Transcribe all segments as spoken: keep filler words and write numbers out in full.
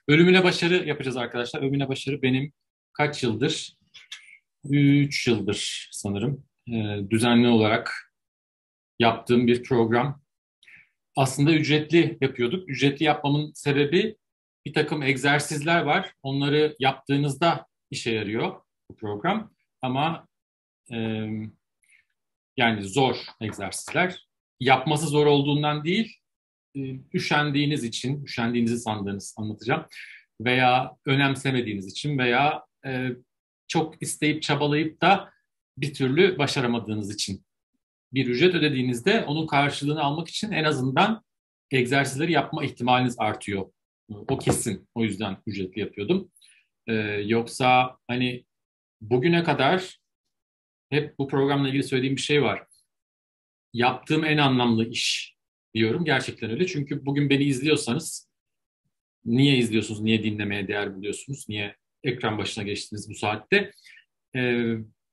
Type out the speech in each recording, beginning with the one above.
Ölümüne başarı yapacağız arkadaşlar. Ölümüne başarı benim kaç yıldır? Üç yıldır sanırım e, düzenli olarak yaptığım bir program. Aslında ücretli yapıyorduk. Ücretli yapmamın sebebi bir takım egzersizler var. Onları yaptığınızda işe yarıyor bu program. Ama e, yani zor egzersizler. Yapması zor olduğundan değil, e, üşendiğiniz için, üşendiğinizi sandığınız anlatacağım veya önemsemediğiniz için veya e, çok isteyip çabalayıp da bir türlü başaramadığınız için bir ücret ödediğinizde onun karşılığını almak için en azından egzersizleri yapma ihtimaliniz artıyor. O kesin. O yüzden ücretli yapıyordum. E, yoksa hani bugüne kadar hep bu programla ilgili söylediğim bir şey var. Yaptığım en anlamlı iş diyorum. Gerçekten öyle. Çünkü bugün beni izliyorsanız niye izliyorsunuz? Niye dinlemeye değer buluyorsunuz? Niye ekran başına geçtiniz bu saatte? Ee,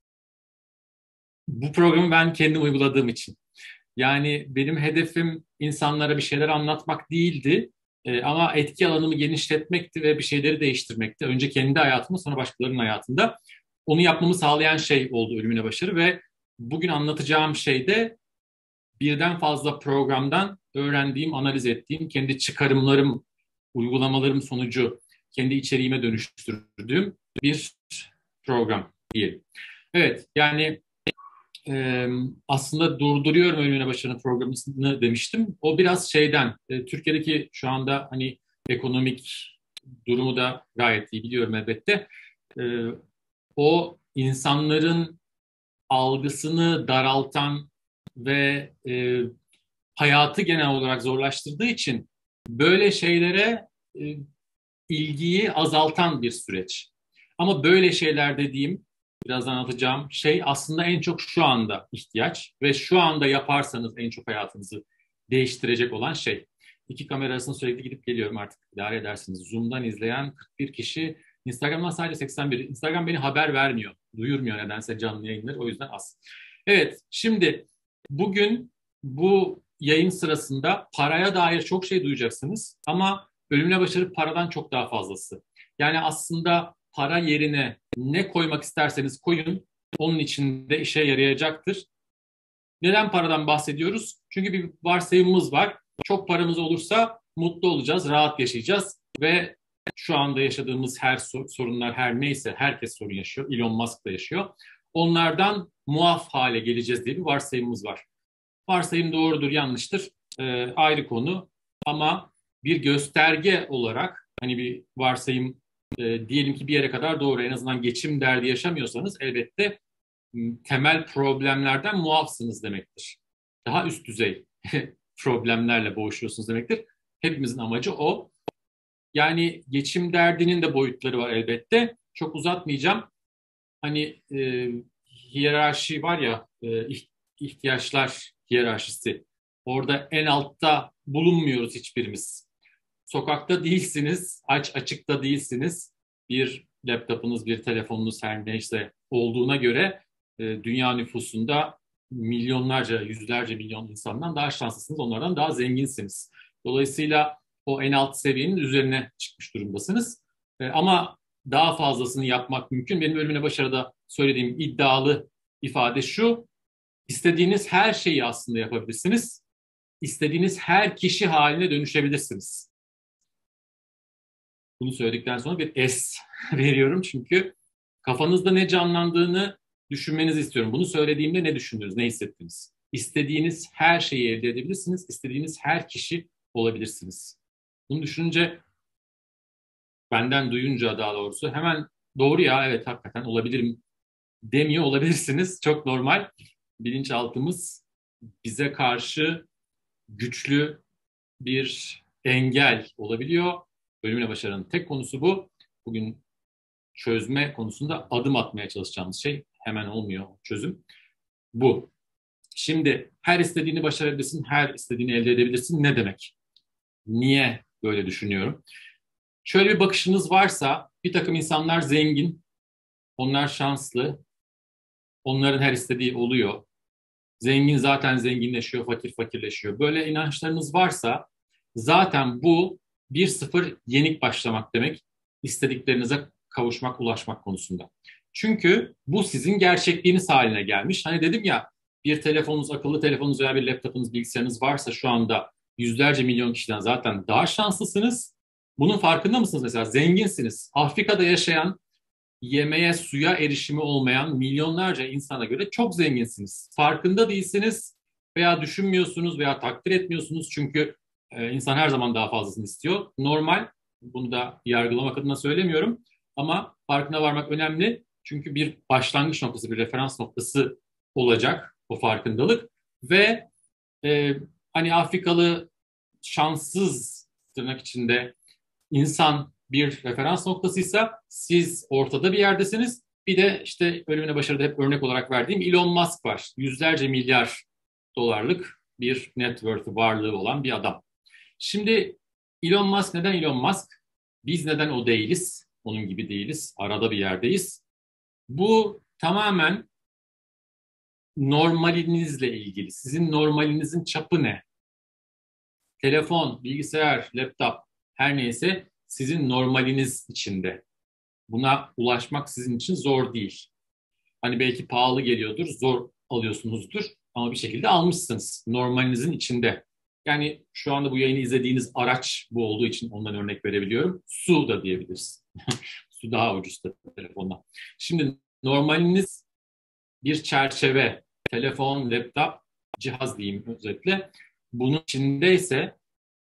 Bu programı ben kendim uyguladığım için. Yani benim hedefim insanlara bir şeyler anlatmak değildi. Ee, ama etki alanımı genişletmekti ve bir şeyleri değiştirmekti. Önce kendi hayatımda, sonra başkalarının hayatında. Onu yapmamı sağlayan şey oldu Ölümüne Başarı ve bugün anlatacağım şey de birden fazla programdan öğrendiğim, analiz ettiğim, kendi çıkarımlarım, uygulamalarım sonucu kendi içeriğime dönüştürdüğüm bir program diyelim. Evet, yani e, aslında durduruyorum Ölümüne Başarı'nın programını demiştim. O biraz şeyden, e, Türkiye'deki şu anda hani ekonomik durumu da gayet iyi biliyorum elbette. E, O insanların algısını daraltan ve e, hayatı genel olarak zorlaştırdığı için böyle şeylere e, ilgiyi azaltan bir süreç. Ama böyle şeyler dediğim, birazdan anlatacağım şey aslında en çok şu anda ihtiyaç ve şu anda yaparsanız en çok hayatınızı değiştirecek olan şey. İki kamera arasında sürekli gidip geliyorum artık idare edersiniz. Zoom'dan izleyen kırk bir kişi, Instagram'dan sadece seksen bir. Instagram beni haber vermiyor, duyurmuyor nedense canlı yayınları o yüzden az. Evet, şimdi bugün bu yayın sırasında paraya dair çok şey duyacaksınız ama ölümle başarı paradan çok daha fazlası. Yani aslında para yerine ne koymak isterseniz koyun, onun içinde işe yarayacaktır. Neden paradan bahsediyoruz? Çünkü bir varsayımımız var. Çok paramız olursa mutlu olacağız, rahat yaşayacağız ve şu anda yaşadığımız her sorunlar her neyse herkes sorun yaşıyor. Elon Musk da yaşıyor. Onlardan muaf hale geleceğiz diye bir varsayımımız var. Varsayım doğrudur, yanlıştır e, ayrı konu ama bir gösterge olarak hani bir varsayım e, diyelim ki bir yere kadar doğru en azından geçim derdi yaşamıyorsanız elbette temel problemlerden muafsınız demektir. Daha üst düzey problemlerle boğuşuyorsunuz demektir. Hepimizin amacı o. Yani geçim derdinin de boyutları var elbette. Çok uzatmayacağım. Hani e, hiyerarşi var ya, e, ihtiyaçlar hiyerarşisi. Orada en altta bulunmuyoruz hiçbirimiz. Sokakta değilsiniz, aç açıkta değilsiniz. Bir laptopunuz, bir telefonunuz her neyse olduğuna göre e, dünya nüfusunda milyonlarca, yüzlerce milyon insandan daha şanslısınız, onlardan daha zenginsiniz. Dolayısıyla o en alt seviyenin üzerine çıkmış durumdasınız. E, ama daha fazlasını yapmak mümkün. Benim Ölümüne Başarı'da söylediğim iddialı ifade şu: istediğiniz her şeyi aslında yapabilirsiniz. İstediğiniz her kişi haline dönüşebilirsiniz. Bunu söyledikten sonra bir es veriyorum çünkü kafanızda ne canlandığını düşünmenizi istiyorum. Bunu söylediğimde ne düşündünüz, ne hissettiniz? İstediğiniz her şeyi elde edebilirsiniz, istediğiniz her kişi olabilirsiniz. Bunu düşününce, benden duyunca daha doğrusu hemen doğru ya, evet hakikaten olabilirim demiyor olabilirsiniz. Çok normal. Bilinçaltımız bize karşı güçlü bir engel olabiliyor. Bölümüne başarının tek konusu bu. Bugün çözme konusunda adım atmaya çalışacağımız şey, hemen olmuyor çözüm, bu. Şimdi her istediğini başarabilirsin, her istediğini elde edebilirsin ne demek? Niye böyle düşünüyorum? Şöyle bir bakışınız varsa, bir takım insanlar zengin, onlar şanslı, onların her istediği oluyor. Zengin zaten zenginleşiyor, fakir fakirleşiyor. Böyle inançlarınız varsa zaten bu bir sıfır yenik başlamak demek istediklerinize kavuşmak, ulaşmak konusunda. Çünkü bu sizin gerçekliğiniz haline gelmiş. Hani dedim ya, bir telefonunuz, akıllı telefonunuz veya bir laptopunuz, bilgisayarınız varsa şu anda yüzlerce milyon kişiden zaten daha şanslısınız. Bunun farkında mısınız mesela? Zenginsiniz. Afrika'da yaşayan, yemeğe, suya erişimi olmayan milyonlarca insana göre çok zenginsiniz. Farkında değilsiniz veya düşünmüyorsunuz veya takdir etmiyorsunuz çünkü e, insan her zaman daha fazlasını istiyor. Normal, bunu da yargılamak adına söylemiyorum ama farkına varmak önemli. Çünkü bir başlangıç noktası, bir referans noktası olacak o farkındalık ve e, hani Afrikalı şanssız tırnak içinde insan bir referans noktasıysa siz ortada bir yerdesiniz. Bir de işte ölümüne başarıda hep örnek olarak verdiğim Elon Musk var. Yüzlerce milyar dolarlık bir net worth varlığı olan bir adam. Şimdi Elon Musk neden Elon Musk? Biz neden o değiliz? Onun gibi değiliz. Arada bir yerdeyiz. Bu tamamen normalinizle ilgili. Sizin normalinizin çapı ne? Telefon, bilgisayar, laptop her neyse sizin normaliniz içinde. Buna ulaşmak sizin için zor değil. Hani belki pahalı geliyordur, zor alıyorsunuzdur ama bir şekilde almışsınız normalinizin içinde. Yani şu anda bu yayını izlediğiniz araç bu olduğu için ondan örnek verebiliyorum. Su da diyebiliriz. Su daha ucuz da telefonla. Şimdi normaliniz bir çerçeve, telefon, laptop, cihaz diyeyim özetle. Bunun içindeyse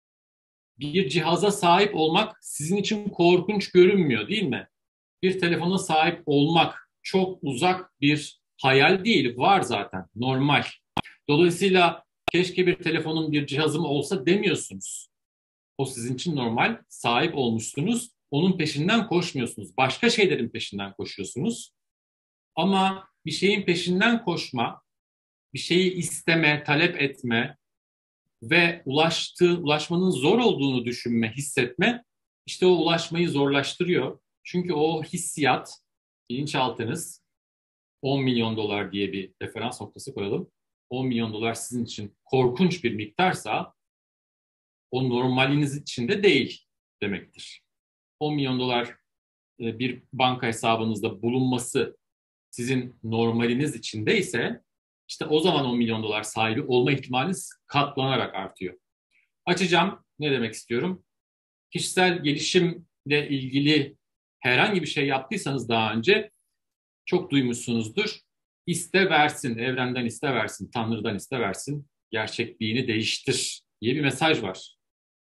bir cihaza sahip olmak sizin için korkunç görünmüyor değil mi? Bir telefona sahip olmak çok uzak bir hayal değil, var zaten, normal. Dolayısıyla keşke bir telefonum, bir cihazım olsa demiyorsunuz. O sizin için normal, sahip olmuşsunuz, onun peşinden koşmuyorsunuz. Başka şeylerin peşinden koşuyorsunuz. Ama bir şeyin peşinden koşma, bir şeyi isteme, talep etme ve ulaştığı, ulaşmanın zor olduğunu düşünme, hissetme, işte o ulaşmayı zorlaştırıyor. Çünkü o hissiyat, bilinçaltınız, on milyon dolar diye bir referans noktası koyalım. on milyon dolar sizin için korkunç bir miktarsa o normaliniz içinde değil demektir. on milyon dolar e, bir banka hesabınızda bulunması sizin normaliniz içindeyse işte o zaman on milyon dolar sahibi olma ihtimaliniz katlanarak artıyor. Açacağım, ne demek istiyorum? Kişisel gelişimle ilgili herhangi bir şey yaptıysanız daha önce çok duymuşsunuzdur. İste versin, evrenden iste versin, Tanrı'dan iste versin, gerçekliğini değiştir diye bir mesaj var.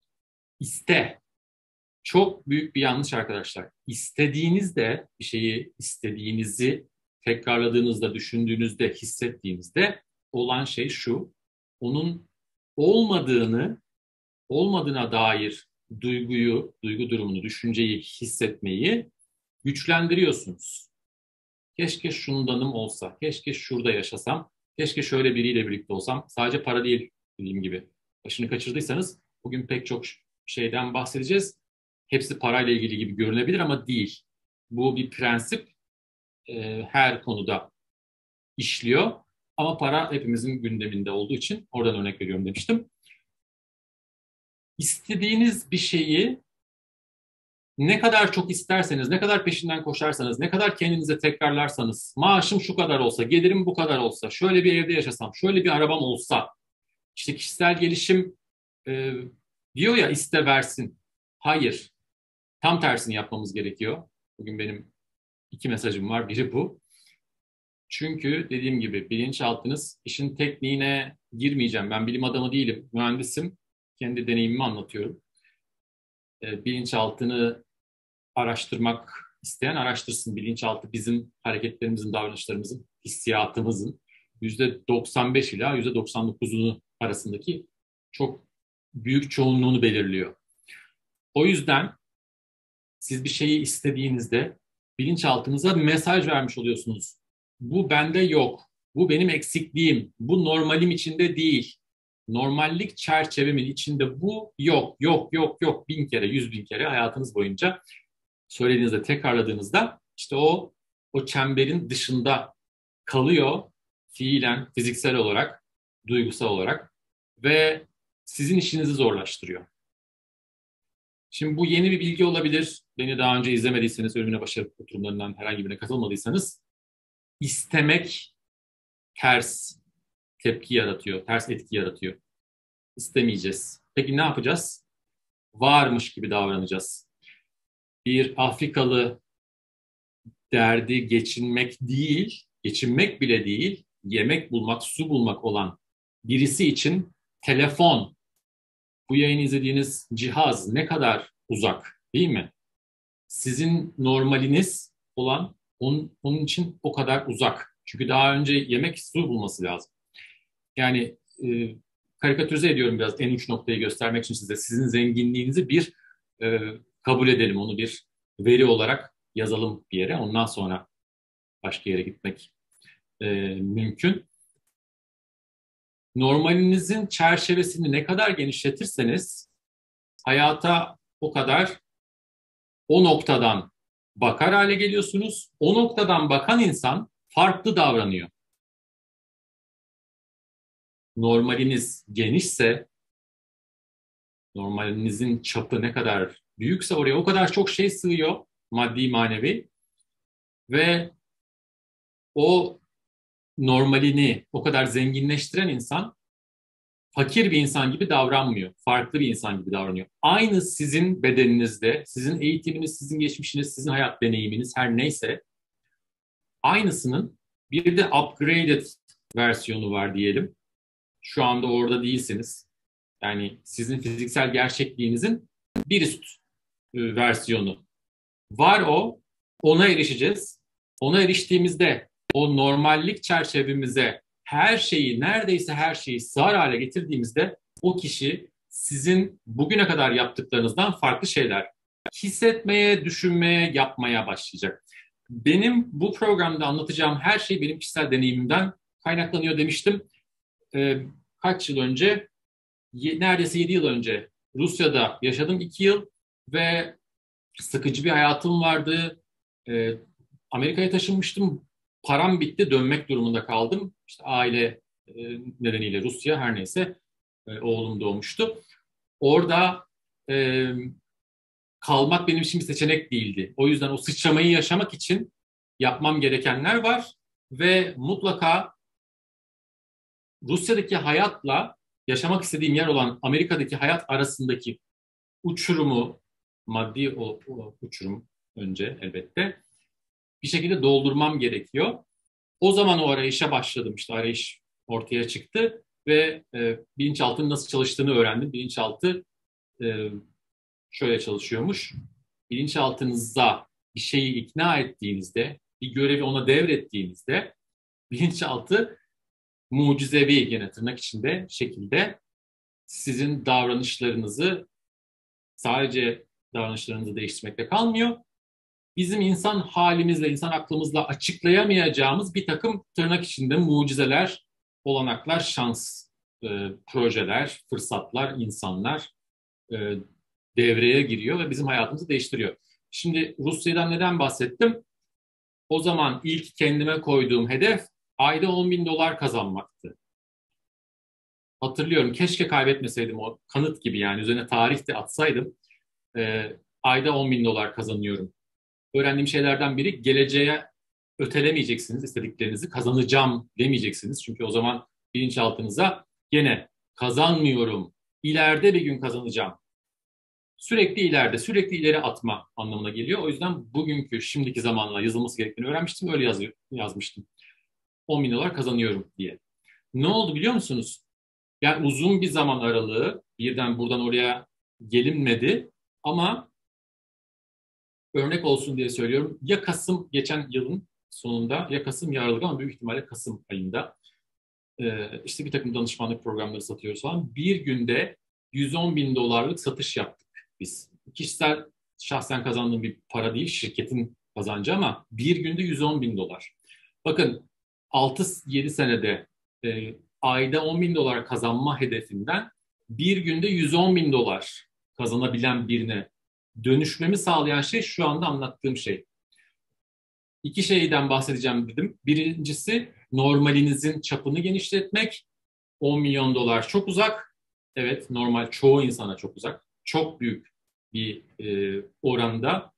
İste. Çok büyük bir yanlış arkadaşlar. İstediğinizde, bir şeyi istediğinizi tekrarladığınızda, düşündüğünüzde, hissettiğinizde olan şey şu: onun olmadığını, olmadığına dair duyguyu, duygu durumunu, düşünceyi, hissetmeyi güçlendiriyorsunuz. Keşke şundanım olsa, keşke şurada yaşasam, keşke şöyle biriyle birlikte olsam. Sadece para değil, dediğim gibi. Başını kaçırdıysanız bugün pek çok şeyden bahsedeceğiz. Hepsi parayla ilgili gibi görünebilir ama değil. Bu bir prensip, e, her konuda işliyor. Ama para hepimizin gündeminde olduğu için oradan örnek veriyorum demiştim. İstediğiniz bir şeyi ne kadar çok isterseniz, ne kadar peşinden koşarsanız, ne kadar kendinize tekrarlarsanız, maaşım şu kadar olsa, gelirim bu kadar olsa, şöyle bir evde yaşasam, şöyle bir arabam olsa, işte kişisel gelişim e, diyor ya, iste versin. Hayır, tam tersini yapmamız gerekiyor. Bugün benim iki mesajım var, biri bu. Çünkü dediğim gibi bilinçaltınız, işin tekniğine girmeyeceğim. Ben bilim adamı değilim, mühendisim. Kendi deneyimimi anlatıyorum. E, bilinçaltını araştırmak isteyen araştırsın. Bilinçaltı bizim hareketlerimizin, davranışlarımızın, hissiyatımızın yüzde doksan beş ila yüzde doksan dokuzunu arasındaki çok büyük çoğunluğunu belirliyor. O yüzden siz bir şeyi istediğinizde bilinçaltınıza bir mesaj vermiş oluyorsunuz. Bu bende yok. Bu benim eksikliğim. Bu normalim içinde değil. Normallik çerçevemin içinde bu yok, yok, yok, yok. Bin kere, yüz bin kere hayatınız boyunca söylediğinizde, tekrarladığınızda işte o o çemberin dışında kalıyor fiilen, fiziksel olarak, duygusal olarak ve sizin işinizi zorlaştırıyor. Şimdi bu yeni bir bilgi olabilir. Beni daha önce izlemediyseniz, Ölümüne Başarı oturumlarından herhangi birine katılmadıysanız, istemek ters tepki yaratıyor, ters etki yaratıyor. İstemeyeceğiz. Peki ne yapacağız? Varmış gibi davranacağız. Bir Afrikalı derdi geçinmek değil, geçinmek bile değil, yemek bulmak, su bulmak olan birisi için telefon, bu yayını izlediğiniz cihaz ne kadar uzak, değil mi? Sizin normaliniz olan onun, onun için o kadar uzak. Çünkü daha önce yemek, su bulması lazım. Yani e, karikatürize ediyorum biraz en uç noktayı göstermek için size. Sizin zenginliğinizi bir e, kabul edelim, onu bir veri olarak yazalım bir yere. Ondan sonra başka yere gitmek e, mümkün. Normalinizin çerçevesini ne kadar genişletirseniz hayata o kadar o noktadan bakar hale geliyorsunuz. O noktadan bakan insan farklı davranıyor. Normaliniz genişse, normalinizin çapı ne kadar büyükse oraya o kadar çok şey sığıyor, maddi manevi, ve o normalini o kadar zenginleştiren insan fakir bir insan gibi davranmıyor. Farklı bir insan gibi davranıyor. Aynı sizin bedeninizde, sizin eğitiminiz, sizin geçmişiniz, sizin hayat deneyiminiz her neyse, aynısının bir de upgraded versiyonu var diyelim. Şu anda orada değilsiniz. Yani sizin fiziksel gerçekliğinizin bir üst e, versiyonu. Var o, ona erişeceğiz. Ona eriştiğimizde o normallik çerçevemize her şeyi, neredeyse her şeyi sığar hale getirdiğimizde o kişi sizin bugüne kadar yaptıklarınızdan farklı şeyler hissetmeye, düşünmeye, yapmaya başlayacak. Benim bu programda anlatacağım her şey benim kişisel deneyimimden kaynaklanıyor demiştim. Ee, kaç yıl önce? Ye, neredeyse yedi yıl önce Rusya'da yaşadım iki yıl ve sıkıcı bir hayatım vardı. Ee, Amerika'ya taşınmıştım. Param bitti, dönmek durumunda kaldım. İşte aile e, nedeniyle Rusya, her neyse e, oğlum doğmuştu. Orada e, kalmak benim için bir seçenek değildi. O yüzden o sıçramayı yaşamak için yapmam gerekenler var ve mutlaka Rusya'daki hayatla yaşamak istediğim yer olan Amerika'daki hayat arasındaki uçurumu, maddi o, o uçurum önce elbette bir şekilde doldurmam gerekiyor. O zaman o arayışa başladım. İşte arayış ortaya çıktı ve e, bilinçaltının nasıl çalıştığını öğrendim. Bilinçaltı e, şöyle çalışıyormuş. Bilinçaltınıza bir şeyi ikna ettiğinizde, bir görevi ona devrettiğinizde bilinçaltı mucizevi, gene tırnak içinde şekilde sizin davranışlarınızı, sadece davranışlarınızı değiştirmekte kalmıyor. Bizim insan halimizle, insan aklımızla açıklayamayacağımız bir takım tırnak içinde mucizeler, olanaklar, şans, e, projeler, fırsatlar, insanlar e, devreye giriyor ve bizim hayatımızı değiştiriyor. Şimdi Rusya'dan neden bahsettim? O zaman ilk kendime koyduğum hedef ayda on bin dolar kazanmaktı. Hatırlıyorum, keşke kaybetmeseydim, o kanıt gibi yani, üzerine tarih de atsaydım. E, ayda on bin dolar kazanıyorum. Öğrendiğim şeylerden biri, geleceğe ötelemeyeceksiniz istediklerinizi, kazanacağım demeyeceksiniz. Çünkü o zaman bilinçaltınıza gene kazanmıyorum, ileride bir gün kazanacağım. Sürekli ileride, sürekli ileri atma anlamına geliyor. O yüzden bugünkü, şimdiki zamanla yazılması gerektiğini öğrenmiştim. Öyle yazıyor, yazmıştım. on bin dolar kazanıyorum diye. Ne oldu biliyor musunuz? Yani uzun bir zaman aralığı, birden buradan oraya gelinmedi ama örnek olsun diye söylüyorum. Ya Kasım, geçen yılın sonunda, ya Kasım ya Aralık, ama büyük ihtimalle Kasım ayında e, işte bir takım danışmanlık programları satıyoruz falan. Bir günde yüz on bin dolarlık satış yaptık biz. Kişisel, şahsen kazandığım bir para değil, şirketin kazancı, ama bir günde yüz on bin dolar. Bakın, altı yedi senede e, ayda on bin dolar kazanma hedefinden bir günde yüz on bin dolar kazanabilen birine dönüşmemi sağlayan şey şu anda anlattığım şey. İki şeyden bahsedeceğim dedim. Birincisi, normalinizin çapını genişletmek. on milyon dolar çok uzak. Evet, normal, çoğu insana çok uzak. Çok büyük bir e, oranda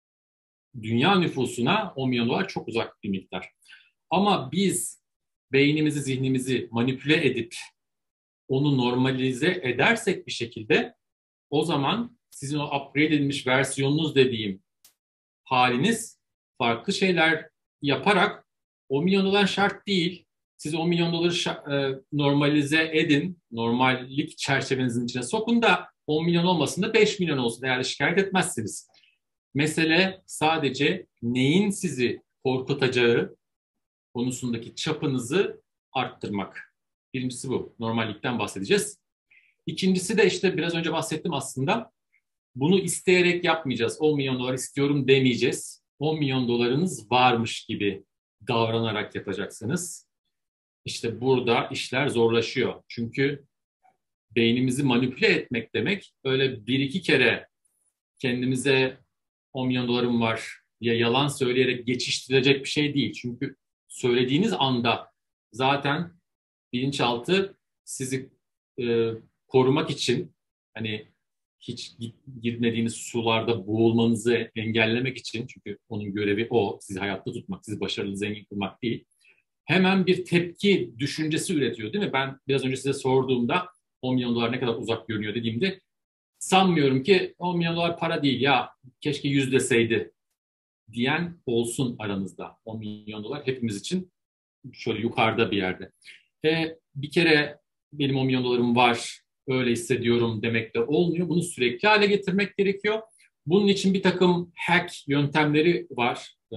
dünya nüfusuna on milyon dolar çok uzak bir miktar. Ama biz beynimizi, zihnimizi manipüle edip onu normalize edersek bir şekilde, o zaman sizin o upgrade edilmiş versiyonunuz dediğim haliniz farklı şeyler yaparak on milyon dolar şart değil. Siz on milyon doları e, normalize edin. Normallik çerçevenizin içine sokun da on milyon olmasın da beş milyon olsun. Eğer şikayet etmezsiniz. Mesele sadece neyin sizi korkutacağı konusundaki çapınızı arttırmak. Birincisi bu. Normallikten bahsedeceğiz. İkincisi de işte biraz önce bahsettim aslında. Bunu isteyerek yapmayacağız. on milyon dolar istiyorum demeyeceğiz. on milyon dolarınız varmış gibi davranarak yapacaksınız. İşte burada işler zorlaşıyor. Çünkü beynimizi manipüle etmek demek öyle bir iki kere kendimize on milyon dolarım var diye yalan söyleyerek geçiştirilecek bir şey değil. Çünkü söylediğiniz anda zaten bilinçaltı sizi e, korumak için, hani hiç girmediğiniz sularda boğulmanızı engellemek için, çünkü onun görevi o, sizi hayatta tutmak, sizi başarılı, zengin kılmak değil. Hemen bir tepki düşüncesi üretiyor değil mi? Ben biraz önce size sorduğumda on milyon dolar ne kadar uzak görünüyor dediğimde, sanmıyorum ki on milyon dolar para değil ya, keşke yüz deseydi diyen olsun aranızda. on milyon dolar hepimiz için şöyle yukarıda bir yerde. E, bir kere benim on milyon dolarım var, öyle hissediyorum demekle olmuyor. Bunu sürekli hale getirmek gerekiyor. Bunun için bir takım hack yöntemleri var. E,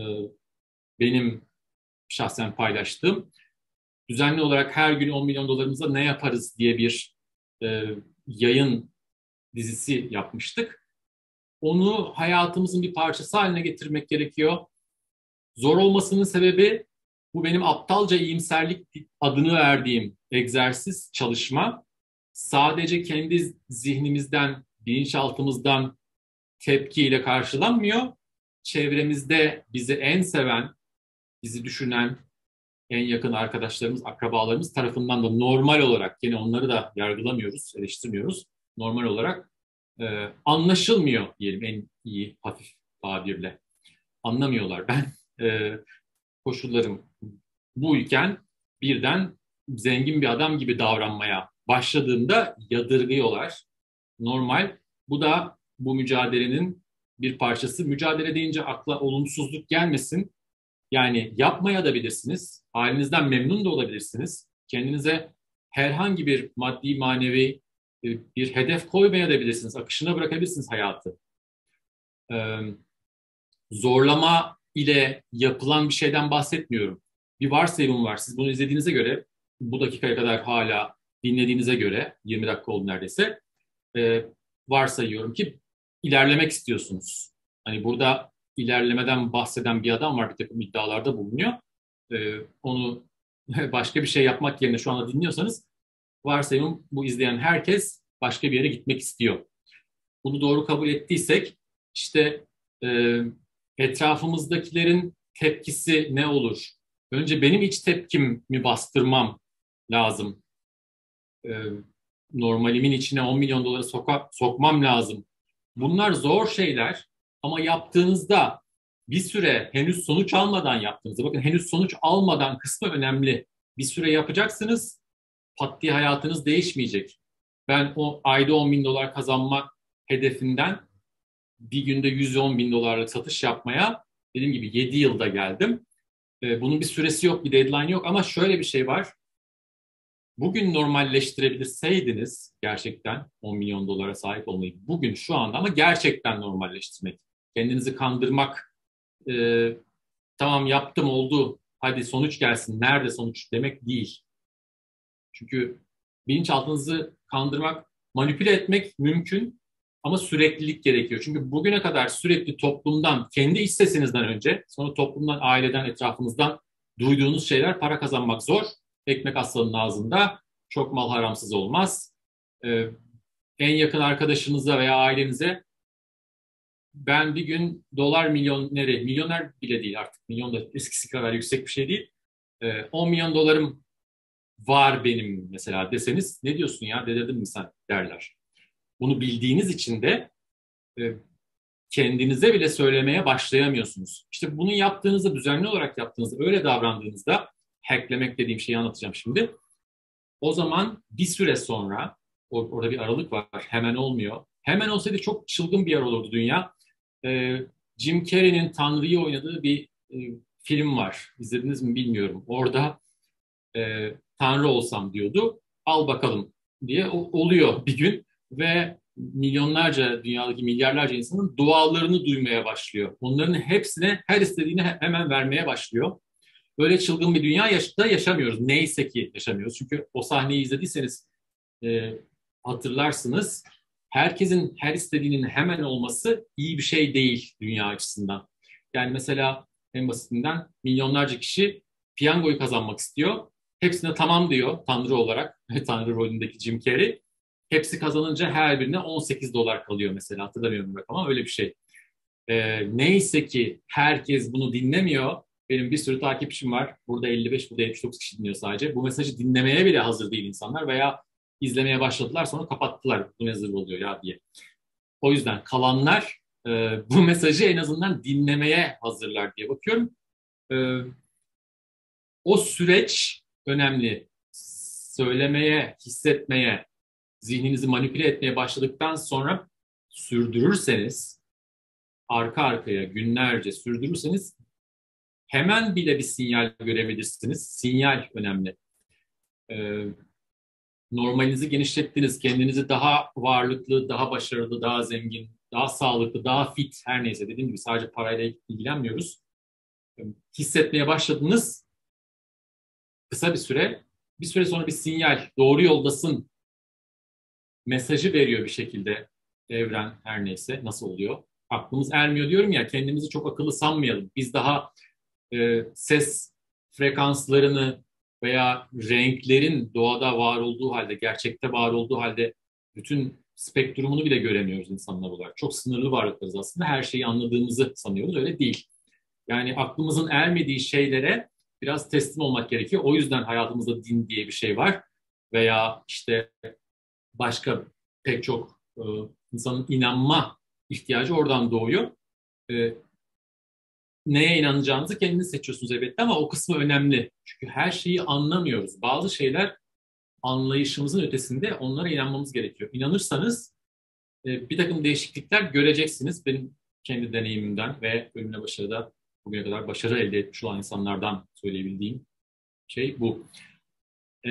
benim şahsen paylaştığım. Düzenli olarak her gün on milyon dolarımıza ne yaparız diye bir e, yayın dizisi yapmıştık. Onu hayatımızın bir parçası haline getirmek gerekiyor. Zor olmasının sebebi, bu benim aptalca iyimserlik adını verdiğim egzersiz, çalışma sadece kendi zihnimizden, bilinçaltımızdan tepkiyle karşılanmıyor. Çevremizde bizi en seven, bizi düşünen en yakın arkadaşlarımız, akrabalarımız tarafından da normal olarak, yine onları da yargılamıyoruz, eleştirmiyoruz. Normal olarak e, anlaşılmıyor diyelim en iyi hafif tabirle. Anlamıyorlar. Ben e, koşullarım buyken birden zengin bir adam gibi davranmaya başladığımda yadırgıyorlar. Normal. Bu da bu mücadelenin bir parçası. Mücadele deyince akla olumsuzluk gelmesin. Yani yapmaya da bilirsiniz. Halinizden memnun da olabilirsiniz. Kendinize herhangi bir maddi manevi e, bir hedef koymaya da bilirsiniz. Akışına bırakabilirsiniz hayatı. Ee, zorlama ile yapılan bir şeyden bahsetmiyorum. Bir varsayımım var. Siz bunu izlediğinize göre, bu dakikaya kadar hala dinlediğinize göre, yirmi dakika oldu neredeyse, e, varsayıyorum ki ilerlemek istiyorsunuz. Hani burada ilerlemeden bahseden bir adam var, bir takım iddialarda bulunuyor. E, onu başka bir şey yapmak yerine şu anda dinliyorsanız, varsayımım bu, izleyen herkes başka bir yere gitmek istiyor. Bunu doğru kabul ettiysek, işte e, etrafımızdakilerin tepkisi ne olur? Önce benim iç tepkimi bastırmam lazım. E, normalimin içine on milyon doları soka, sokmam lazım. Bunlar zor şeyler ama yaptığınızda, bir süre henüz sonuç almadan yaptığınızda, bakın henüz sonuç almadan kısmı önemli. Bir süre yapacaksınız, pat diye hayatınız değişmeyecek. Ben o ayda on bin dolar kazanma hedefinden bir günde yüz on bin dolarlık satış yapmaya, dediğim gibi yedi yılda geldim. Bunun bir süresi yok, bir deadline yok ama şöyle bir şey var. Bugün normalleştirebilseydiniz gerçekten on milyon dolara sahip olmayı, bugün şu anda, ama gerçekten normalleştirmek, kendinizi kandırmak, e, tamam yaptım oldu hadi sonuç gelsin, nerede sonuç demek değil. Çünkü bilinçaltınızı kandırmak, manipüle etmek mümkün ama süreklilik gerekiyor. Çünkü bugüne kadar sürekli toplumdan, kendi iç sesinizden önce, sonra toplumdan, aileden, etrafınızdan duyduğunuz şeyler, para kazanmak zor, ekmek aslanın ağzında, çok mal haramsız olmaz. Ee, en yakın arkadaşınıza veya ailenize, ben bir gün dolar milyoneri, milyoner bile değil artık, milyon da eskisi kadar yüksek bir şey değil, ee, on milyon dolarım var benim mesela deseniz, ne diyorsun ya, delirdin mi sen derler. Bunu bildiğiniz için de e, kendinize bile söylemeye başlayamıyorsunuz. İşte bunu yaptığınızda, düzenli olarak yaptığınızda, öyle davrandığınızda, hacklemek dediğim şeyi anlatacağım şimdi. O zaman bir süre sonra, orada bir aralık var, hemen olmuyor. Hemen olsaydı çok çılgın bir yer olurdu dünya. Ee, Jim Carrey'nin Tanrı'yı oynadığı bir e, film var. İzlediniz mi bilmiyorum. Orada e, Tanrı olsam diyordu. Al bakalım diye o, oluyor bir gün ve milyonlarca, dünyadaki milyarlarca insanın dualarını duymaya başlıyor. Onların hepsine, her istediğini hemen vermeye başlıyor. Böyle çılgın bir dünya yaşta yaşamıyoruz. Neyse ki yaşamıyoruz. Çünkü o sahneyi izlediyseniz e, hatırlarsınız. Herkesin her istediğinin hemen olması iyi bir şey değil dünya açısından. Yani mesela en basitinden milyonlarca kişi piyangoyu kazanmak istiyor. Hepsine tamam diyor Tanrı olarak. Tanrı rolündeki Jim Carrey. Hepsi kazanınca her birine on sekiz dolar kalıyor mesela. Hatırlamıyorum ama öyle bir şey. E, neyse ki herkes bunu dinlemiyor. Benim bir sürü takipçim var. Burada elli beş, burada yetmiş dokuz kişi dinliyor sadece. Bu mesajı dinlemeye bile hazır değil insanlar veya izlemeye başladılar sonra kapattılar. Bu ne zırh oluyor ya diye. O yüzden kalanlar e, bu mesajı en azından dinlemeye hazırlar diye bakıyorum. E, O süreç önemli. Söylemeye, hissetmeye, zihninizi manipüle etmeye başladıktan sonra sürdürürseniz, arka arkaya günlerce sürdürürseniz hemen bile bir sinyal görebilirsiniz. Sinyal önemli. Ee, Normalinizi genişlettiniz. Kendinizi daha varlıklı, daha başarılı, daha zengin, daha sağlıklı, daha fit, her neyse dediğim gibi sadece parayla ilgilenmiyoruz. Ee, Hissetmeye başladınız. Kısa bir süre, bir süre sonra bir sinyal, doğru yoldasın mesajı veriyor bir şekilde evren, her neyse nasıl oluyor. Aklımız ermiyor diyorum ya, kendimizi çok akıllı sanmayalım. Biz daha e, ses frekanslarını veya renklerin doğada var olduğu halde, gerçekte var olduğu halde bütün spektrumunu bile göremiyoruz insanlar olarak. Çok sınırlı varlıklarız aslında. Her şeyi anladığımızı sanıyoruz. Öyle değil. Yani aklımızın ermediği şeylere biraz teslim olmak gerekiyor. O yüzden hayatımızda din diye bir şey var. Veya işte başka pek çok e, insanın inanma ihtiyacı oradan doğuyor. E, Neye inanacağınızı kendiniz seçiyorsunuz elbette ama o kısmı önemli. Çünkü her şeyi anlamıyoruz. Bazı şeyler anlayışımızın ötesinde, onlara inanmamız gerekiyor. İnanırsanız e, bir takım değişiklikler göreceksiniz. Benim kendi deneyimimden ve ölümle başarıda bugüne kadar başarı elde etmiş olan insanlardan söyleyebildiğim şey bu. E,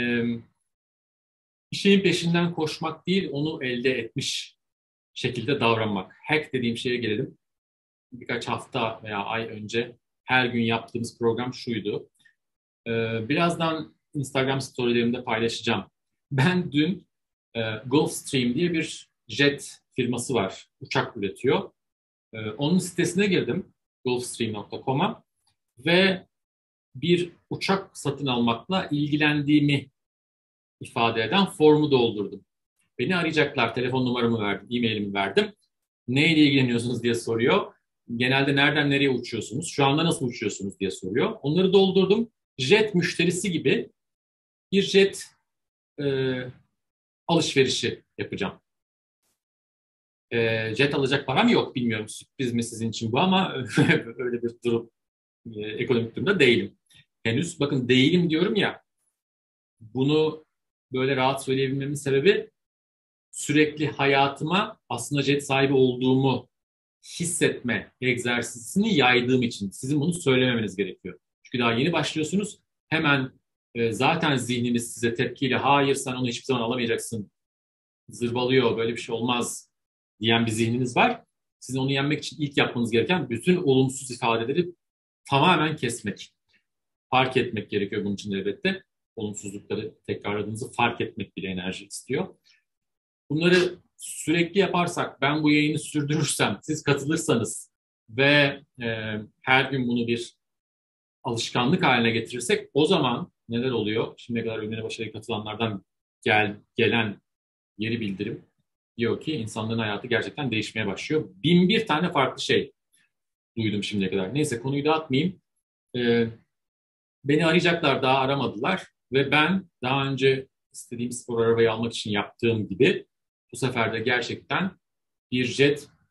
Bir şeyin peşinden koşmak değil, onu elde etmiş şekilde davranmak. Hack dediğim şeye gelelim. Birkaç hafta veya ay önce her gün yaptığımız program şuydu. Ee, birazdan Instagram storylerimde paylaşacağım. Ben dün e, Gulfstream diye bir jet firması var. Uçak üretiyor. Ee, onun sitesine girdim. gulfstream nokta com'a ve bir uçak satın almakla ilgilendiğimi ifade eden formu doldurdum. Beni arayacaklar. Telefon numaramı verdim, e-mailimi verdim. Neyle ilgileniyorsunuz diye soruyor. Genelde nereden nereye uçuyorsunuz? Şu anda nasıl uçuyorsunuz diye soruyor. Onları doldurdum. Jet müşterisi gibi bir jet e, alışverişi yapacağım. E, jet alacak param yok. Bilmiyorum sürpriz mi sizin için bu ama öyle bir durum, e, ekonomik durumda değilim. Henüz bakın değilim diyorum ya, bunu böyle rahat söyleyebilmemin sebebi sürekli hayatıma aslında jet sahibi olduğumu hissetme egzersizini yaydığım için. Sizin bunu söylememeniz gerekiyor. Çünkü daha yeni başlıyorsunuz. Hemen e, zaten zihniniz size tepkiyle hayır sen onu hiçbir zaman alamayacaksın, zırvalıyor, böyle bir şey olmaz diyen bir zihniniz var. Sizin onu yenmek için ilk yapmanız gereken bütün olumsuz ifadeleri tamamen kesmek. Fark etmek gerekiyor bunun için de elbette. Olumsuzlukları tekrarladığınızı fark etmek bile enerji istiyor. Bunları sürekli yaparsak, ben bu yayını sürdürürsem, siz katılırsanız ve e, her gün bunu bir alışkanlık haline getirirsek o zaman neler oluyor? Şimdiye kadar Ölümüne Başarıya katılanlardan gel, gelen geri bildirim diyor ki insanların hayatı gerçekten değişmeye başlıyor. Bin bir tane farklı şey duydum şimdiye kadar. Neyse konuyu dağıtmayayım. E, Beni arayacaklar, daha aramadılar ve ben daha önce istediğim spor arabayı almak için yaptığım gibi bu sefer de gerçekten bir jet